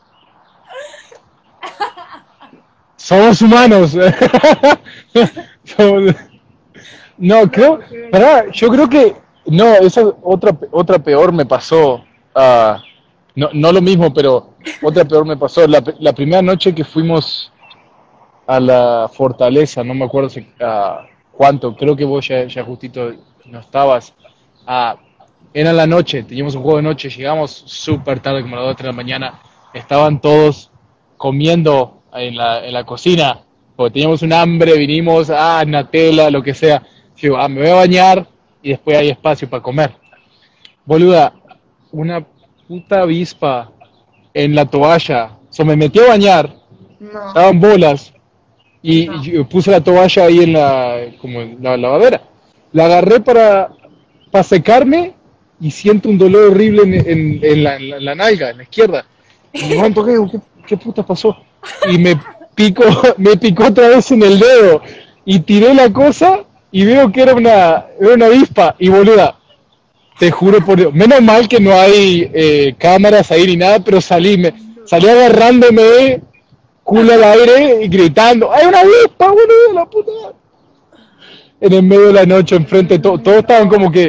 Somos humanos. Somos- No, creo, No, qué pará, vergüenza. yo creo que, no, esa otra, otra peor me pasó, ah, no, no lo mismo, pero otra peor me pasó, la, la primera noche que fuimos a la fortaleza, no me acuerdo si, ah, cuánto, creo que vos ya, ya justito no estabas, ah, era la noche, teníamos un juego de noche, llegamos súper tarde, como a las dos de la mañana, estaban todos comiendo en la, en la cocina, porque teníamos un hambre, vinimos, ah, Nutella, lo que sea, digo, ah, me voy a bañar y después hay espacio para comer. Boluda, una puta avispa en la toalla, o sea, me metí a bañar, No, estaban bolas, y no. yo puse la toalla ahí en la, como en la lavadera. La agarré para, para secarme y siento un dolor horrible en, en, en la, en la- en la nalga, en la izquierda. Y levanto, ¿qué, qué, qué puta pasó? Y me pico, me picó otra vez en el dedo. Y tiré la cosa y veo que era una, era una avispa. Y boluda, te juro por Dios, menos mal que no hay eh, cámaras ahí ni nada, pero salí, me, salí agarrándome culo al aire y gritando, ¡hay una avispa, boludo, la puta! En el medio de la noche, enfrente, de todo, todos estaban como No, que...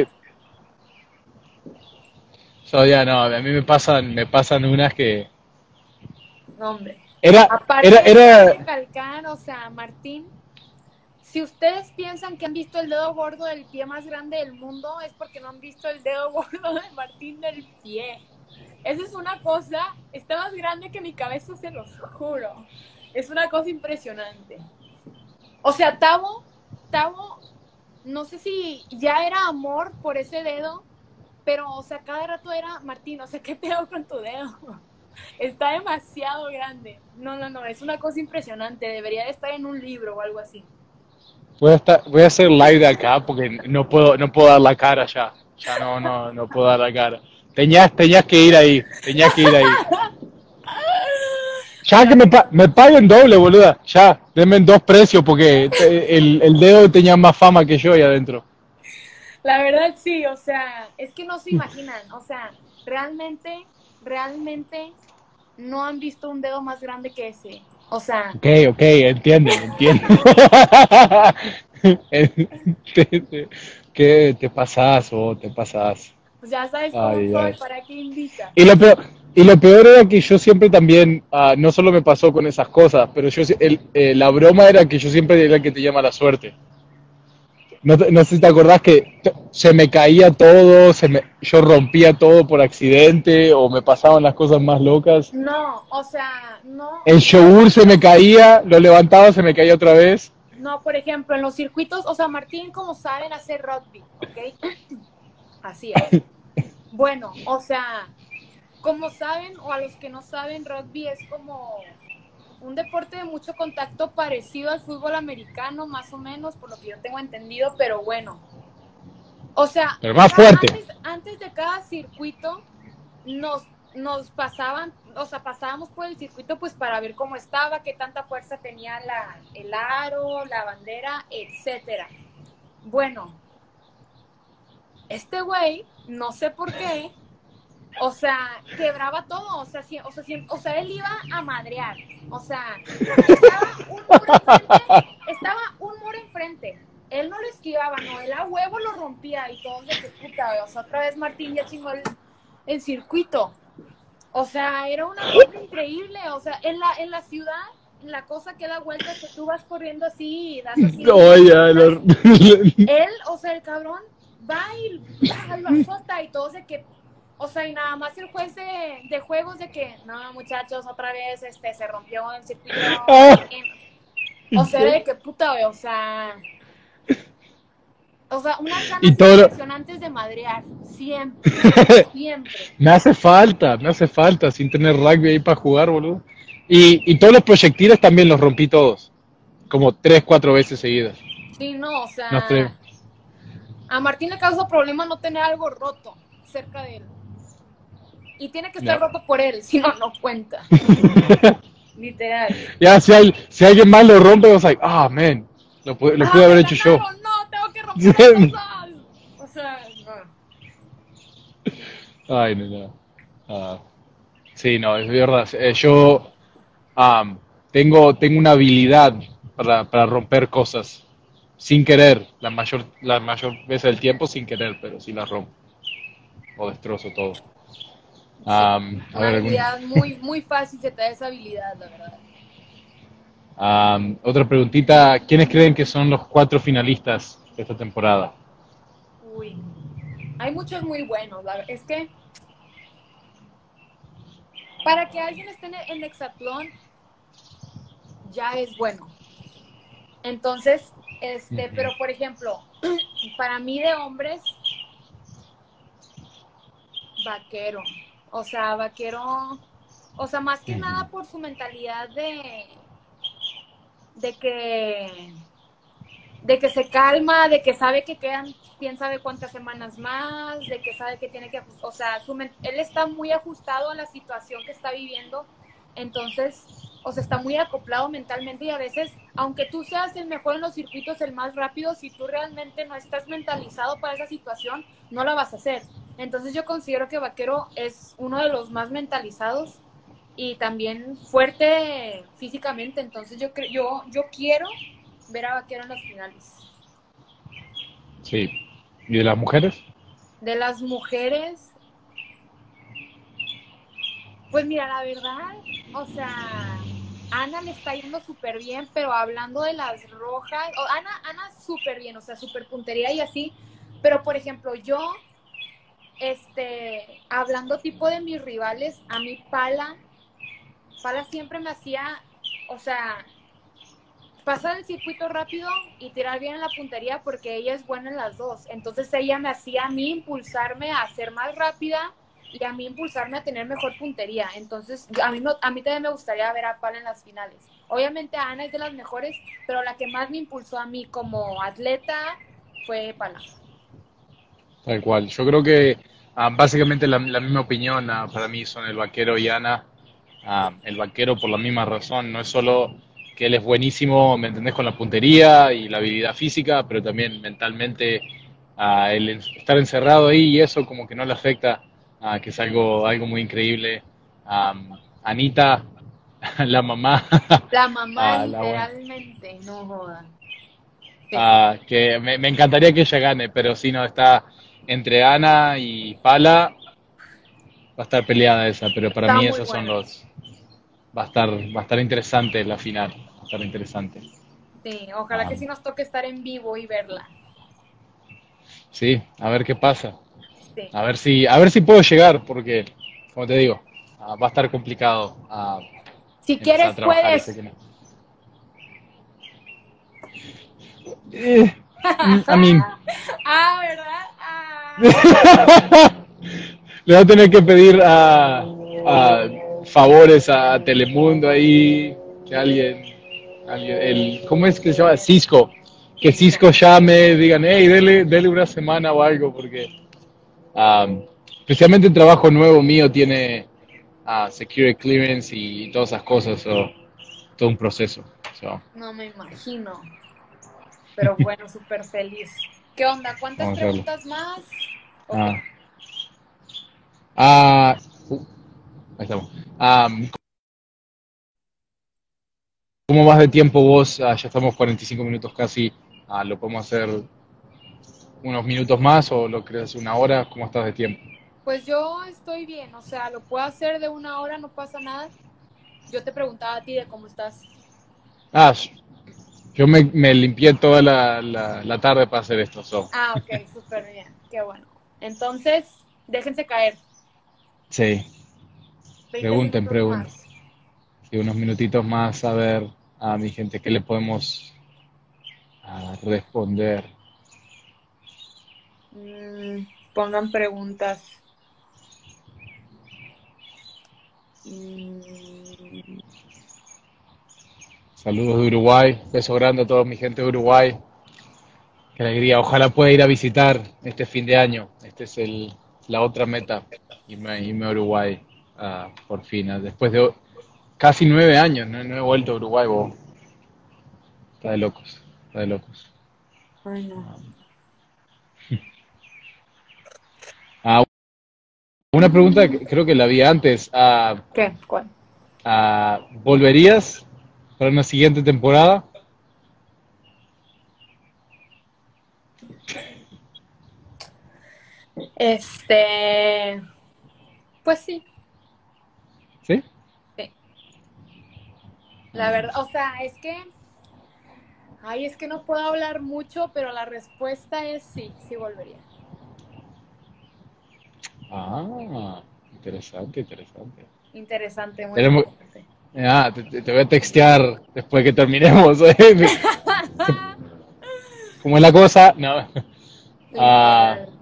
So, ya no, a mí me pasan, me pasan unas que... no, hombre. Era, era, Aparte, cabe era... recalcar, o sea, Martín, si ustedes piensan que han visto el dedo gordo del pie más grande del mundo, es porque no han visto el dedo gordo de Martín del pie. esa es una cosa, está más grande que mi cabeza, se los juro. Es una cosa impresionante. O sea, Tavo, Tavo, no sé si ya era amor por ese dedo, pero, o sea, cada rato era, Martín, o sea, ¿qué pedo con tu dedo? Está demasiado grande. No, no, no, es una cosa impresionante. Debería de estar en un libro o algo así. Voy a estar, voy a hacer live de acá porque no puedo, no puedo dar la cara ya. Ya no, no, no puedo dar la cara. Tenías, tenías que ir ahí, tenías que ir ahí. Ya que me, pa me paguen doble, boluda. Ya, denme dos precios porque te, el, el dedo tenía más fama que yo ahí adentro. La verdad sí, o sea, es que no se imaginan, o sea, realmente, realmente no han visto un dedo más grande que ese. O sea, Ok, ok, entiendo, entiendo. ¿Qué te pasás, vos? Te pasás. pues ya sabes cómo Ay, soy, ay. ¿para qué invitas? Y lo peor, y lo peor era que yo siempre también, ah, no solo me pasó con esas cosas, pero yo, si- el, eh, la broma era que yo siempre era el que te llama la suerte. No, te- no sé si te acordás que t- se me caía todo, se me, yo rompía todo por accidente o me pasaban las cosas más locas. No, o sea, no, El por yogur se me ejemplo, caía, lo levantaba, se me caía otra vez. no, por ejemplo, en los circuitos, o sea, Martín, como saben hacer rugby, ¿ok? Así es. Bueno, o sea, como saben, o a los que no saben, rugby es como un deporte de mucho contacto parecido al fútbol americano, más o menos, por lo que yo tengo entendido, pero bueno. O sea, Pero más cada- fuerte. antes, antes de cada circuito nos, nos pasaban, o sea, pasábamos por el circuito pues para ver cómo estaba, qué tanta fuerza tenía la, el aro, la bandera, etcétera. Bueno, este güey, no sé por qué, o sea, quebraba todo, o sea, si- o sea, si- o sea, él iba a madrear, o sea, estaba un muro enfrente, estaba un muro enfrente, él no lo esquivaba, no, él a huevo lo rompía y todos de que puta, o sea, otra vez Martín ya chingó el, el circuito, o sea, era una cosa increíble, o sea, en la, en la ciudad, la cosa que da vueltas que tú vas corriendo así y das así, No, ya, vueltas, lo- él, o sea, el cabrón va y ¡pah! Lo azota y todo de que, o sea, y nada más el juez de, de juegos de que, no, muchachos, otra vez este se rompió el circuito. Ah, O sea, de que puta, güey, o sea, o sea, unas y ganas todo lo- impresionantes de madrear, siempre, siempre. Me hace falta, me hace falta sin tener rugby ahí para jugar, boludo. Y, y todos los proyectiles también los rompí todos, como tres, cuatro veces seguidas. Sí, no, o No sé. sea, a Martín le causa problema no tener algo roto cerca de él. Y tiene que estar Ya. roto por él, si no, no cuenta. Literal. Ya, si, hay, si alguien más lo rompe, was like, ah, man, lo, pude- lo ¡Ah, pude haber me hecho yo. ganaron! ¡No, tengo que romper las cosas! O sea, no. Ay, no, no. Ah, sí, no, es verdad. Eh, yo am, tengo, tengo una habilidad para, para romper cosas sin querer, la mayor, la mayor vez del tiempo sin querer, pero sí las rompo o destrozo todo. Am, a Una ver, algún- habilidad muy, muy fácil se te da esa habilidad, la verdad. am, otra preguntita, ¿quiénes creen que son los cuatro finalistas de esta temporada? Uy. Hay muchos muy buenos. La verdad. Es que para que alguien esté en el hexatlón ya es bueno. Entonces, este, Ujú. pero por ejemplo, para mí de hombres, Vaquero. O sea, Vaquero, o sea, más que Ujú. nada por su mentalidad de, de que, de que se calma, de que sabe que quedan, quién sabe cuántas semanas más, de que sabe que tiene que, o sea, su, él está muy ajustado a la situación que está viviendo, entonces, o sea, está muy acoplado mentalmente y a veces, aunque tú seas el mejor en los circuitos, el más rápido, si tú realmente no estás mentalizado para esa situación, no la vas a hacer. Entonces yo considero que Vaquero es uno de los más mentalizados y también fuerte físicamente, entonces yo, yo, yo quiero ver a Vaquero en las finales. Sí. ¿Y de las mujeres? De las mujeres, pues mira, la verdad, o sea, Ana le está yendo súper bien, pero hablando de las rojas, o Ana, Ana súper bien, o sea, súper puntería y así, pero por ejemplo, yo, este, hablando tipo de mis rivales, a mí Pala, Pala siempre me hacía, o sea, pasar el circuito rápido y tirar bien en la puntería porque ella es buena en las dos. Entonces ella me hacía a mí impulsarme a ser más rápida y a mí impulsarme a tener mejor puntería. Entonces a mí, a mí también me gustaría ver a Pala en las finales. Obviamente Ana es de las mejores, pero la que más me impulsó a mí como atleta fue Pala. Tal cual. Yo creo que ah, básicamente la, la misma opinión ah, para mí son el vaquero y Ana. Ah, el vaquero por la misma razón, no es solo que él es buenísimo, ¿me entendés? Con la puntería y la habilidad física, pero también mentalmente ah, el en- estar encerrado ahí y eso como que no le afecta, ah, que es algo, algo muy increíble. Am, Anita, la mamá, La mamá ah, la buena. literalmente, no joda. Sí, Ah, que me, me encantaría que ella gane, pero si no está entre Ana y Pala, va a estar peleada esa, pero para está mí muy esos son buena. los, va a estar, va a estar interesante la final, va a estar interesante. Sí, ojalá que Am, sí nos toque estar en vivo y verla. sí, a ver qué pasa, Sí. a ver si, a ver si puedo llegar, porque, como te digo, ah, va a estar complicado ah, Si empezar a quieres, trabajar ese puedes. que no. Eh, mm, I mean, Ah, ¿verdad? Ah. le voy a tener que pedir a, a favores a Telemundo ahí, que alguien, alguien el, ¿cómo es que se llama? Cisco, que Sí, Cisco llame, digan, hey, dele, dele una semana o algo, porque um, especialmente el trabajo nuevo mío tiene uh, security clearance y todas esas cosas, so, todo un proceso. So, no me imagino. Pero bueno, súper feliz. ¿Qué onda? ¿Cuántas vamos a hacerlo. preguntas más? Ok. Ah, ah, uh, ahí estamos. Um, ¿Cómo vas de tiempo vos? Ah, ya estamos cuarenta y cinco minutos casi. Ah, ¿lo podemos hacer unos minutos más o lo crees una hora? ¿Cómo estás de tiempo? Pues yo estoy bien, o sea, lo puedo hacer de una hora, no pasa nada. Yo te preguntaba a ti de cómo estás. Ah, yo me, me limpié toda la, la, la tarde para hacer esto. So. Ah, ok, súper bien, qué bueno. Entonces, déjense caer. Sí, veinte pregunten, minutos pregunten. más. Y unos minutitos más a ver a mi gente qué le podemos ah, responder. Mm, pongan preguntas. Mm, Saludos de Uruguay, beso grande a toda mi gente de Uruguay. Qué alegría, ojalá pueda ir a visitar este fin de año. Este es el, la otra meta, irme, irme a Uruguay ah, por fin. ah, Después de casi nueve años, no, no he vuelto a Uruguay, bo. Está de locos, está de locos. ay, no. Ah, una pregunta que creo que la vi antes. ah, ¿Qué? ¿Cuál? ah, ¿volverías para una siguiente temporada? Este, pues sí, ¿Sí? sí. La Ah, verdad, o sea, es que, ay, es que no puedo hablar mucho, pero la respuesta es sí, sí volvería. ah, interesante, interesante. Interesante, muy Tenemos, interesante. ah, te, te- te voy a textear después que terminemos. ¿Cómo es la cosa? No. Ah, Literal.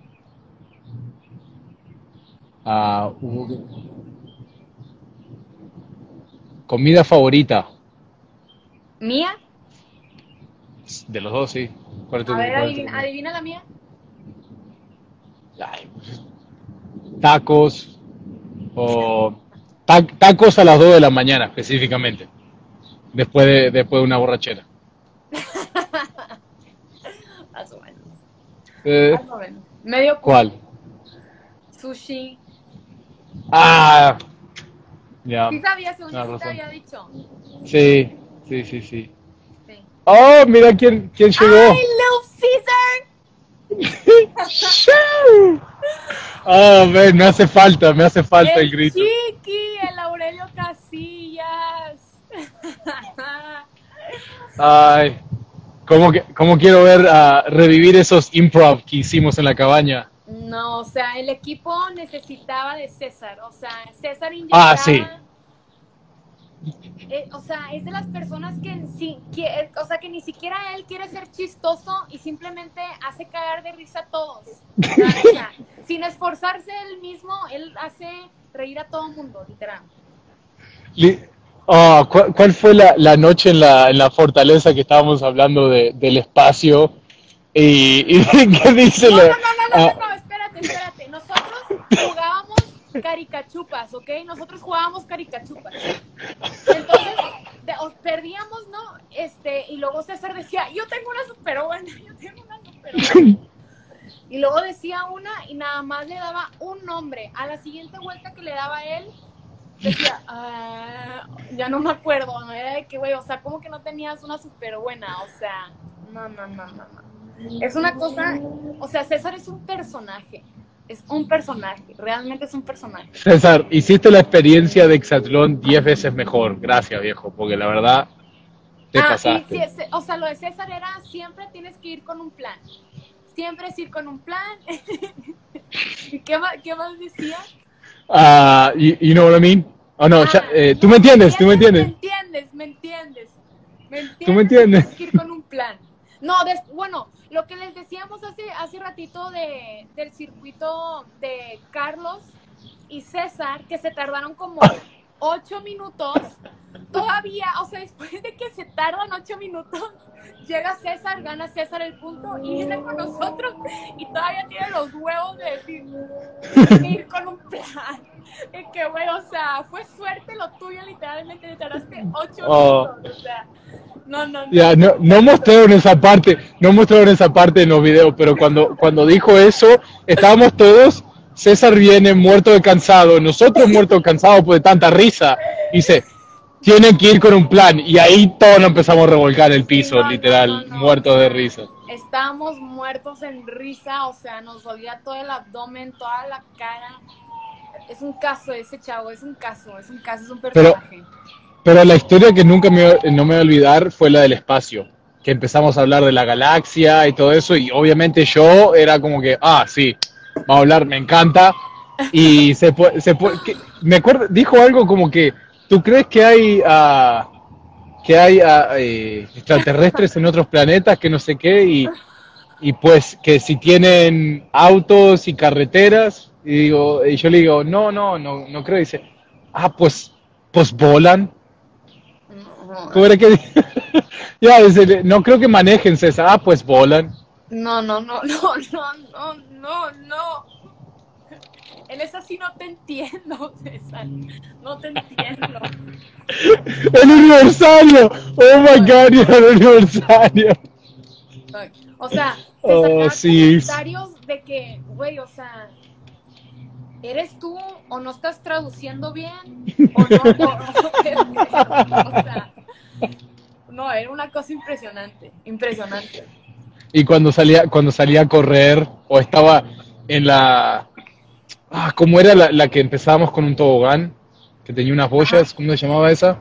ah, uh, comida favorita ¿Mía? de los dos, sí. ¿Cuál es A tu, ver, cuál es tu adivina, comida? adivina la mía. Ay, pues, tacos o ta- tacos a las dos de la mañana específicamente, después de, después de una borrachera. Más o menos. Eh, Más o menos. Medio punto. ¿Cuál? Sushi. Ah, ya, Sí sabía, según yo tienes sí te razón. había dicho. Sí, sí, sí, sí. Sí. Oh, mira quién, quién ¡Ay, llegó. Little Shoo. Oh, ven, me hace falta, me hace falta el El grito. Chiqui, el Aurelio Casillas. Ay, cómo, que- cómo quiero ver a revivir esos improv que hicimos en la cabaña. No, o sea, el equipo necesitaba de César, o sea, César inyectaba, Ah, sí. eh, o sea, es de las personas que, sí, que, o sea, que ni siquiera él quiere ser chistoso y simplemente hace cagar de risa a todos, la neta. Sin esforzarse él mismo, él hace reír a todo el mundo, literal. Li- ah, ¿cuál, cuál fue la, la noche en la, en la fortaleza que estábamos hablando de, del espacio? ¿Y, y qué dice No, no, la... no, no, no, ah, no, no, espérate, espérate. Nosotros jugábamos caricachupas, ¿ok? Nosotros jugábamos caricachupas. Entonces, de, o, perdíamos, ¿no? Este, y luego César decía, yo tengo una super buena, yo tengo una super buena. Y luego decía una y nada más le daba un nombre. A la siguiente vuelta que le daba él, decía, ah, ya no me acuerdo, ¿no? Era de que, güey, o sea, como que no tenías una super buena, o sea, no, no, no, no, no. Es una cosa, o sea, César es un personaje, es un personaje, realmente es un personaje. César, hiciste la experiencia de Exatlón diez veces mejor. Gracias, viejo, porque la verdad te Ah, y sí, pasaste. o sea, lo de César era, siempre tienes que ir con un plan, siempre es ir con un plan. ¿Y qué más, qué más decía? Ah, you, you know what I mean? Oh, no, Ah, ya, eh, no, tú me entiendes, tú me me entiendes. entiendes, me entiendes, me entiendes, Tú me me entiendes. tienes que ir con un plan. No, des, bueno, lo que les decíamos hace, hace ratito de, del circuito de Carlos y César, que se tardaron como ocho minutos, todavía, o sea, después de que se tardan ocho minutos, llega César, gana César el punto y viene con nosotros y todavía tiene los huevos de decir, de ir con un plan. Y que, güey, o sea, fue suerte lo tuyo, literalmente, te tardaste ocho Oh. minutos, o sea, no, no, no. Ya, no, no mostraron esa parte, no mostraron esa parte en los videos, pero cuando, cuando dijo eso, estábamos todos, César viene muerto de cansado, nosotros muertos de cansado por de tanta risa, dice, tienen que ir con un plan, y ahí todos nos empezamos a revolcar en el piso, Sí, no, literal, no, no, no, muertos o sea, de risa. estábamos muertos en risa, o sea, nos dolía todo el abdomen, toda la cara. Es un caso ese chavo, es un caso, es un caso, es un personaje. Pero, pero la historia que nunca me, no me voy a olvidar fue la del espacio, que empezamos a hablar de la galaxia y todo eso, y obviamente yo era como que, ah, sí, vamos a hablar, me encanta, y se, se que, me acuerdo, dijo algo como que, ¿tú crees que hay, uh, que hay uh, eh, extraterrestres en otros planetas, que no sé qué, y, y pues que si tienen autos y carreteras? Y, digo, y yo le digo, no, no, no, no creo. Y dice, ah, pues, pues volan. ¿Cómo era que ya, dice, no creo que manejen, César. Ah, pues volan. No, no, no, no, no, no, no, no. En esa sí no te entiendo, César. No te entiendo. ¡El aniversario! ¡Oh my god! ¡El aniversario! O sea, se oh, sacaban sí. comentarios de que, güey, o sea, ¿eres tú o no estás traduciendo bien? O no, o, o, o sea, no, era una cosa impresionante, impresionante. Y cuando salía, cuando salía a correr, o estaba en la... Ah, ¿cómo era la, la que empezábamos con un tobogán? Que tenía unas boyas, ¿cómo se llamaba esa?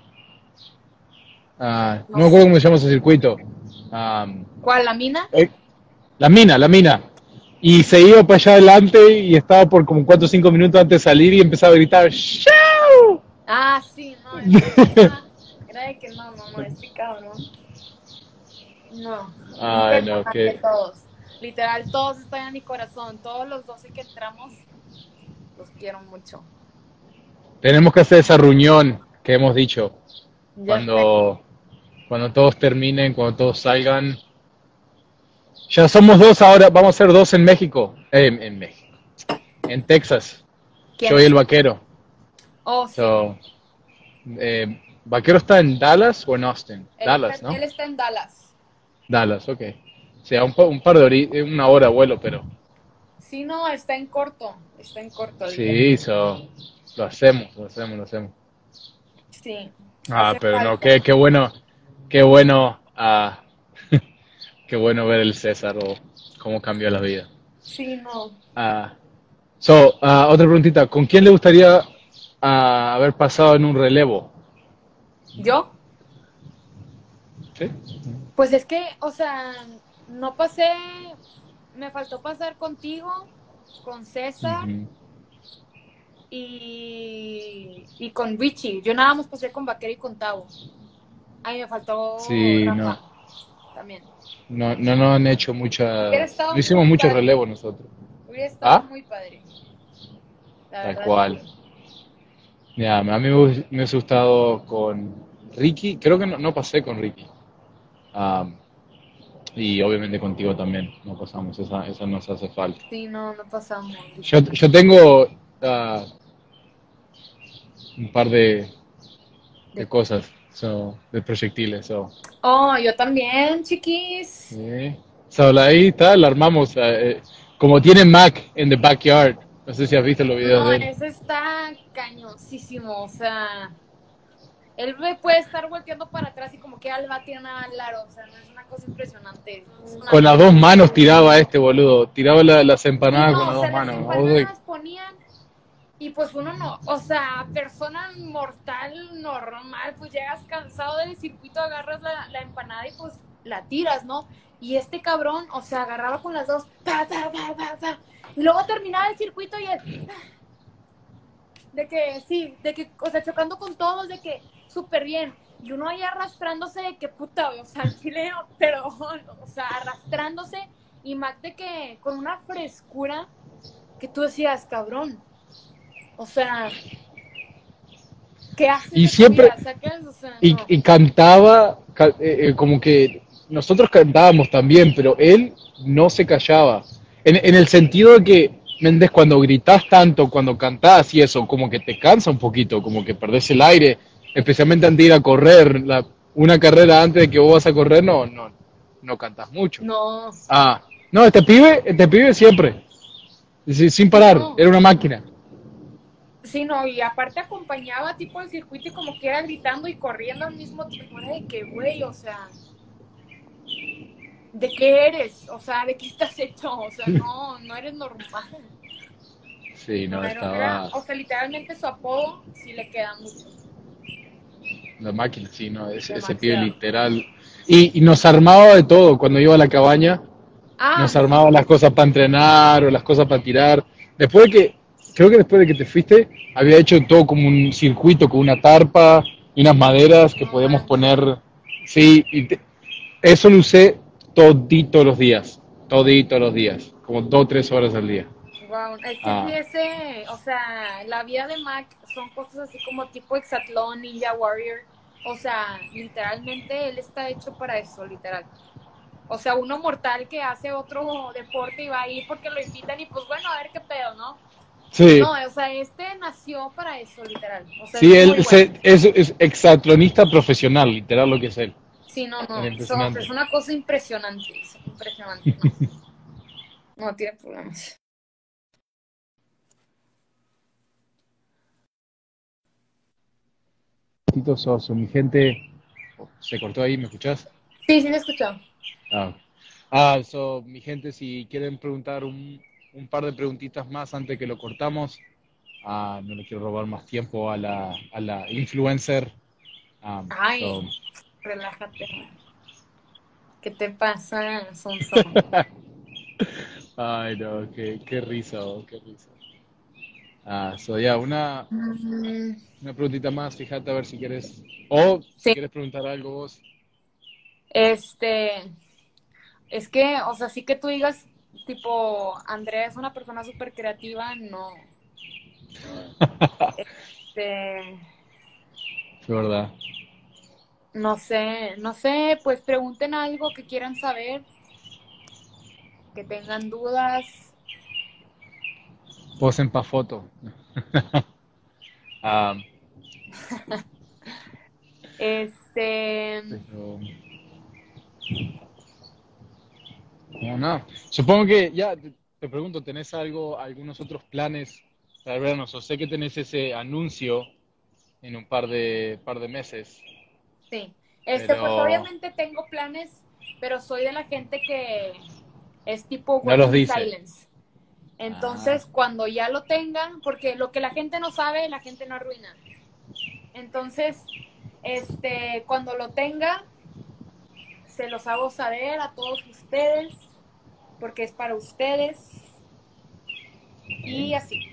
Ah, no, no me acuerdo cómo se llama ese circuito. Um, ¿Cuál, la mina? Eh, la mina, la mina. Y se iba para allá adelante y estaba por como cuatro o cinco minutos antes de salir y empezaba a gritar ¡Chao! Ah, sí, no, era, era de que no, no, no, este cabrón. No. Ay, no, que... Todos. Literal, todos están en mi corazón. Todos los doce que entramos, los quiero mucho. Tenemos que hacer esa reunión que hemos dicho. Ya Cuando, cuando todos terminen, cuando todos salgan. Ya somos dos ahora, vamos a ser dos en México. Eh, en México. En Texas. Yo y el vaquero. Oh, sí. So, eh, ¿Vaquero está en Dallas o en Austin? Él Dallas, está, ¿no? Él está en Dallas. Dallas, ok. O sea, un, un par de horitas, una hora vuelo, pero... Sí, no, está en corto. Está en corto. Sí, so, lo hacemos, lo hacemos, lo hacemos. Sí. Ah, pero no, qué, qué bueno, qué bueno, uh, qué bueno ver el César o cómo cambió la vida. Sí, no. Uh, so, uh, otra preguntita, ¿con quién le gustaría uh, haber pasado en un relevo? ¿Yo? ¿Sí? Pues es que, o sea, no pasé me faltó pasar contigo, con César Ujú. y, y con Richie. Yo nada más pasé con Vaquero y con Tavo. Ay, me faltó Sí, no, Rafa también. no, no nos han hecho Hubiera muchas, no estado hicimos muy mucho padre. relevo nosotros. Hubiera estado ¿Ah? muy padre. La Tal verdad cual. que Ya, a mí me, hus- me hubiese gustado con Ricky, creo que no, no pasé con Ricky. Am, y obviamente contigo también, no pasamos, esa, esa nos hace falta. sí, no, no pasamos. Yo, yo tengo ah, un par de, de De- cosas, so, de proyectiles, so. Oh, yo también, chiquis. Sí. So, la- ahí está, la armamos, eh, eh, como tiene Mac en the backyard, no sé si has visto los videos No, de él. ese está cañosísimo. O sea, él me puede estar volteando para atrás y como que al va tiene nada al lado. O sea, no es una cosa impresionante. Es una Con las máquina. dos manos tiraba este boludo, tiraba la- las Sí, empanadas con no, o las sea, dos las manos. I was like, empanadas ponían y pues uno no, o sea, persona mortal, normal, pues llegas cansado del circuito, agarras la, la empanada y pues la tiras, ¿no? Y este cabrón, o sea, agarraba con las dos, pa, pa, pa, pa, pa, y luego terminaba el circuito y él, de que sí, de que, o sea, chocando con todos, de que súper bien. Y uno ahí arrastrándose de que puta, o sea, el chile, pero, o sea, arrastrándose y Mac de que con una frescura que tú decías, cabrón, o sea, ¿qué haces y de tu siempre, vida? ¿Sacas? O sea, y, no. y cantaba, ca- eh, eh, como que nosotros cantábamos también, pero él no se callaba. En, en el sentido de que, Méndez, cuando gritas tanto, cuando cantás y eso, como que te cansa un poquito, como que perdés el aire, especialmente antes de ir a correr, la, una carrera antes de que vos vas a correr, no, no, no cantás mucho. No, Ah, no, este pibe, este pibe siempre, sí, sin sí, parar, no. era una máquina. Sí, no, y aparte acompañaba tipo el circuito y como que era gritando y corriendo al mismo tiempo. Era de que, güey, o sea, ¿de qué eres? O sea, ¿de qué estás hecho? O sea, no, no eres normal. Sí, No, no, era, era, estaba o sea, literalmente su apodo sí le queda mucho. la máquina, sí, no, ese, ese pibe Demasiado. literal. Y, y nos armaba de todo, cuando iba a la cabaña, Ah, nos armaba sí. las cosas para entrenar o las cosas para tirar. Después de que, creo que después de que te fuiste, había hecho todo como un circuito con una tarpa y unas maderas que No podíamos manches. poner, sí, y te- eso lo usé todito los días, todito los días, como dos o tres horas al día. Wow, es que sí, Ah, ese, o sea, la vida de Mac son cosas así como tipo Hexatlón, Ninja Warrior. O sea, literalmente él está hecho para eso, literal. O sea, uno mortal que hace otro deporte y va ahí porque lo invitan y pues bueno, a ver qué pedo, ¿no? sí, No, o sea, este nació para eso, literal. O sea, es sí, muy él bueno. se- es, es exatlonista profesional, literal lo que es él. Sí, no, Es no, eso, impresionante. es una cosa impresionante, eso, impresionante, no, no tiene problemas. Tito Soso, mi gente, se cortó ahí, ¿me escuchás? Sí, sí, lo he escuchado. Ah, ah, so, mi gente, si quieren preguntar un, un par de preguntitas más antes que lo cortamos, ah, no le quiero robar más tiempo a la, a la influencer. Um, so, Ay, relájate, man. ¿Qué te pasa, Sonso? ay, no, qué, qué risa, oh, qué risa. Ah, so, ya, una, Mm, una preguntita más, fíjate a ver si quieres, o si sí, quieres preguntar algo vos. este, es que, o sea, sí que tú digas, tipo, Andrea es una persona súper creativa, no. Este, Es verdad. no sé, no sé, pues pregunten algo que quieran saber, que tengan dudas. Posen pa' foto. Ah, Este, pero, no, no. Supongo que ya te, te pregunto, ¿tenés algo, algunos otros planes para el verano? O sé que tenés ese anuncio en un par de par de meses, sí. Este, pues pero obviamente tengo planes, pero soy de la gente que es tipo no work los in dice. silence. Ah, Entonces, cuando ya lo tengan, porque lo que la gente no sabe, la gente no arruina. Entonces, este, cuando lo tenga, se los hago saber a todos ustedes porque es para ustedes y así.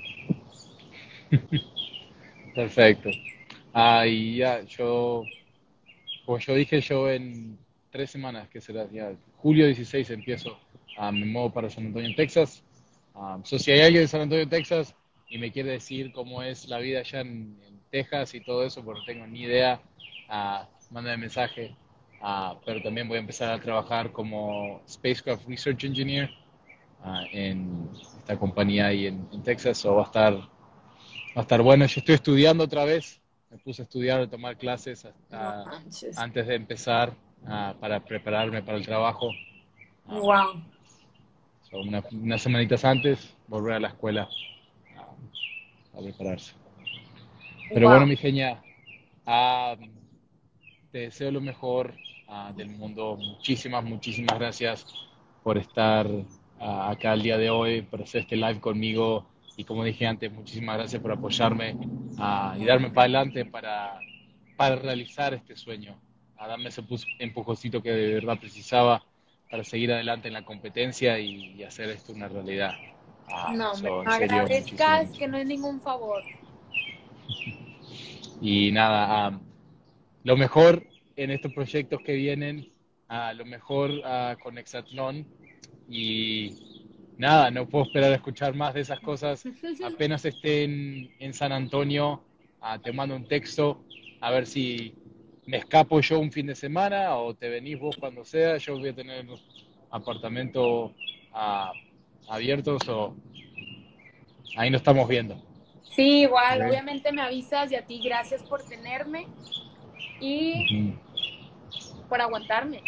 Perfecto. Ah, y ya, yo, como yo dije, yo en tres semanas, que será ya, julio dieciséis empiezo, ah, me muevo para San Antonio, Texas. Ah, so, si hay alguien de San Antonio, Texas, y me quiere decir cómo es la vida allá en, en Texas y todo eso, porque no tengo ni idea, ah, mándame mensaje. Ah, pero también voy a empezar a trabajar como Spacecraft Research Engineer ah, en esta compañía ahí en, en Texas, o va a estar, va a estar bueno. Yo estoy estudiando otra vez, me puse a estudiar, a tomar clases No hasta manches. antes de empezar ah, para prepararme para el trabajo. Ah, Wow. so, una- unas semanitas antes, volver a la escuela ah, a prepararse. Pero bueno, Wow. mi genia, ah, te deseo lo mejor ah, del mundo. Muchísimas, muchísimas gracias por estar ah, acá el día de hoy, por hacer este live conmigo. Y como dije antes, muchísimas gracias por apoyarme ah, y darme para adelante para, para realizar este sueño, a darme ese pus- empujoncito que de verdad precisaba para seguir adelante en la competencia y, y hacer esto una realidad. Ah, No, me so, en serio, muchísimas, agradezcas que no muchísimas. es ningún favor. Y nada, ah, lo mejor en estos proyectos que vienen, a lo mejor ah, con Exatlón. Y nada, no puedo esperar a escuchar más de esas cosas. Apenas esté en, en San Antonio, ah, te mando un texto a ver si me escapo yo un fin de semana o te venís vos cuando sea. Yo voy a tener apartamento ah, abiertos o ahí nos estamos viendo. Sí, igual, ¿Ok? obviamente me avisas y a ti gracias por tenerme y Ujú. por aguantarme.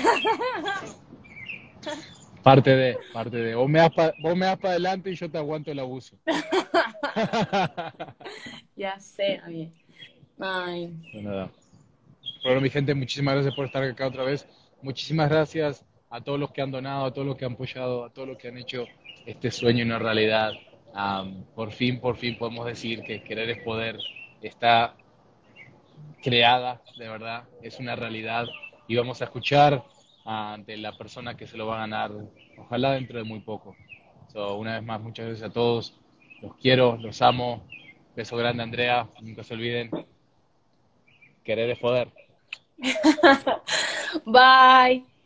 Parte de, parte de. Vos me das para vos me das pa adelante y yo te aguanto el abuso. Ya sé, oye. Ay, Bueno, nada. Bueno, mi gente, muchísimas gracias por estar acá otra vez. Muchísimas gracias a todos los que han donado, a todos los que han apoyado, a todos los que han hecho este sueño una realidad. Am, por fin, por fin podemos decir que querer es poder está creada, de verdad, es una realidad y vamos a escuchar ah, de la persona que se lo va a ganar, ojalá dentro de muy poco. So, una vez más, muchas gracias a todos. Los quiero, los amo. Beso grande, Andrea. Nunca se olviden, querer es poder. bye.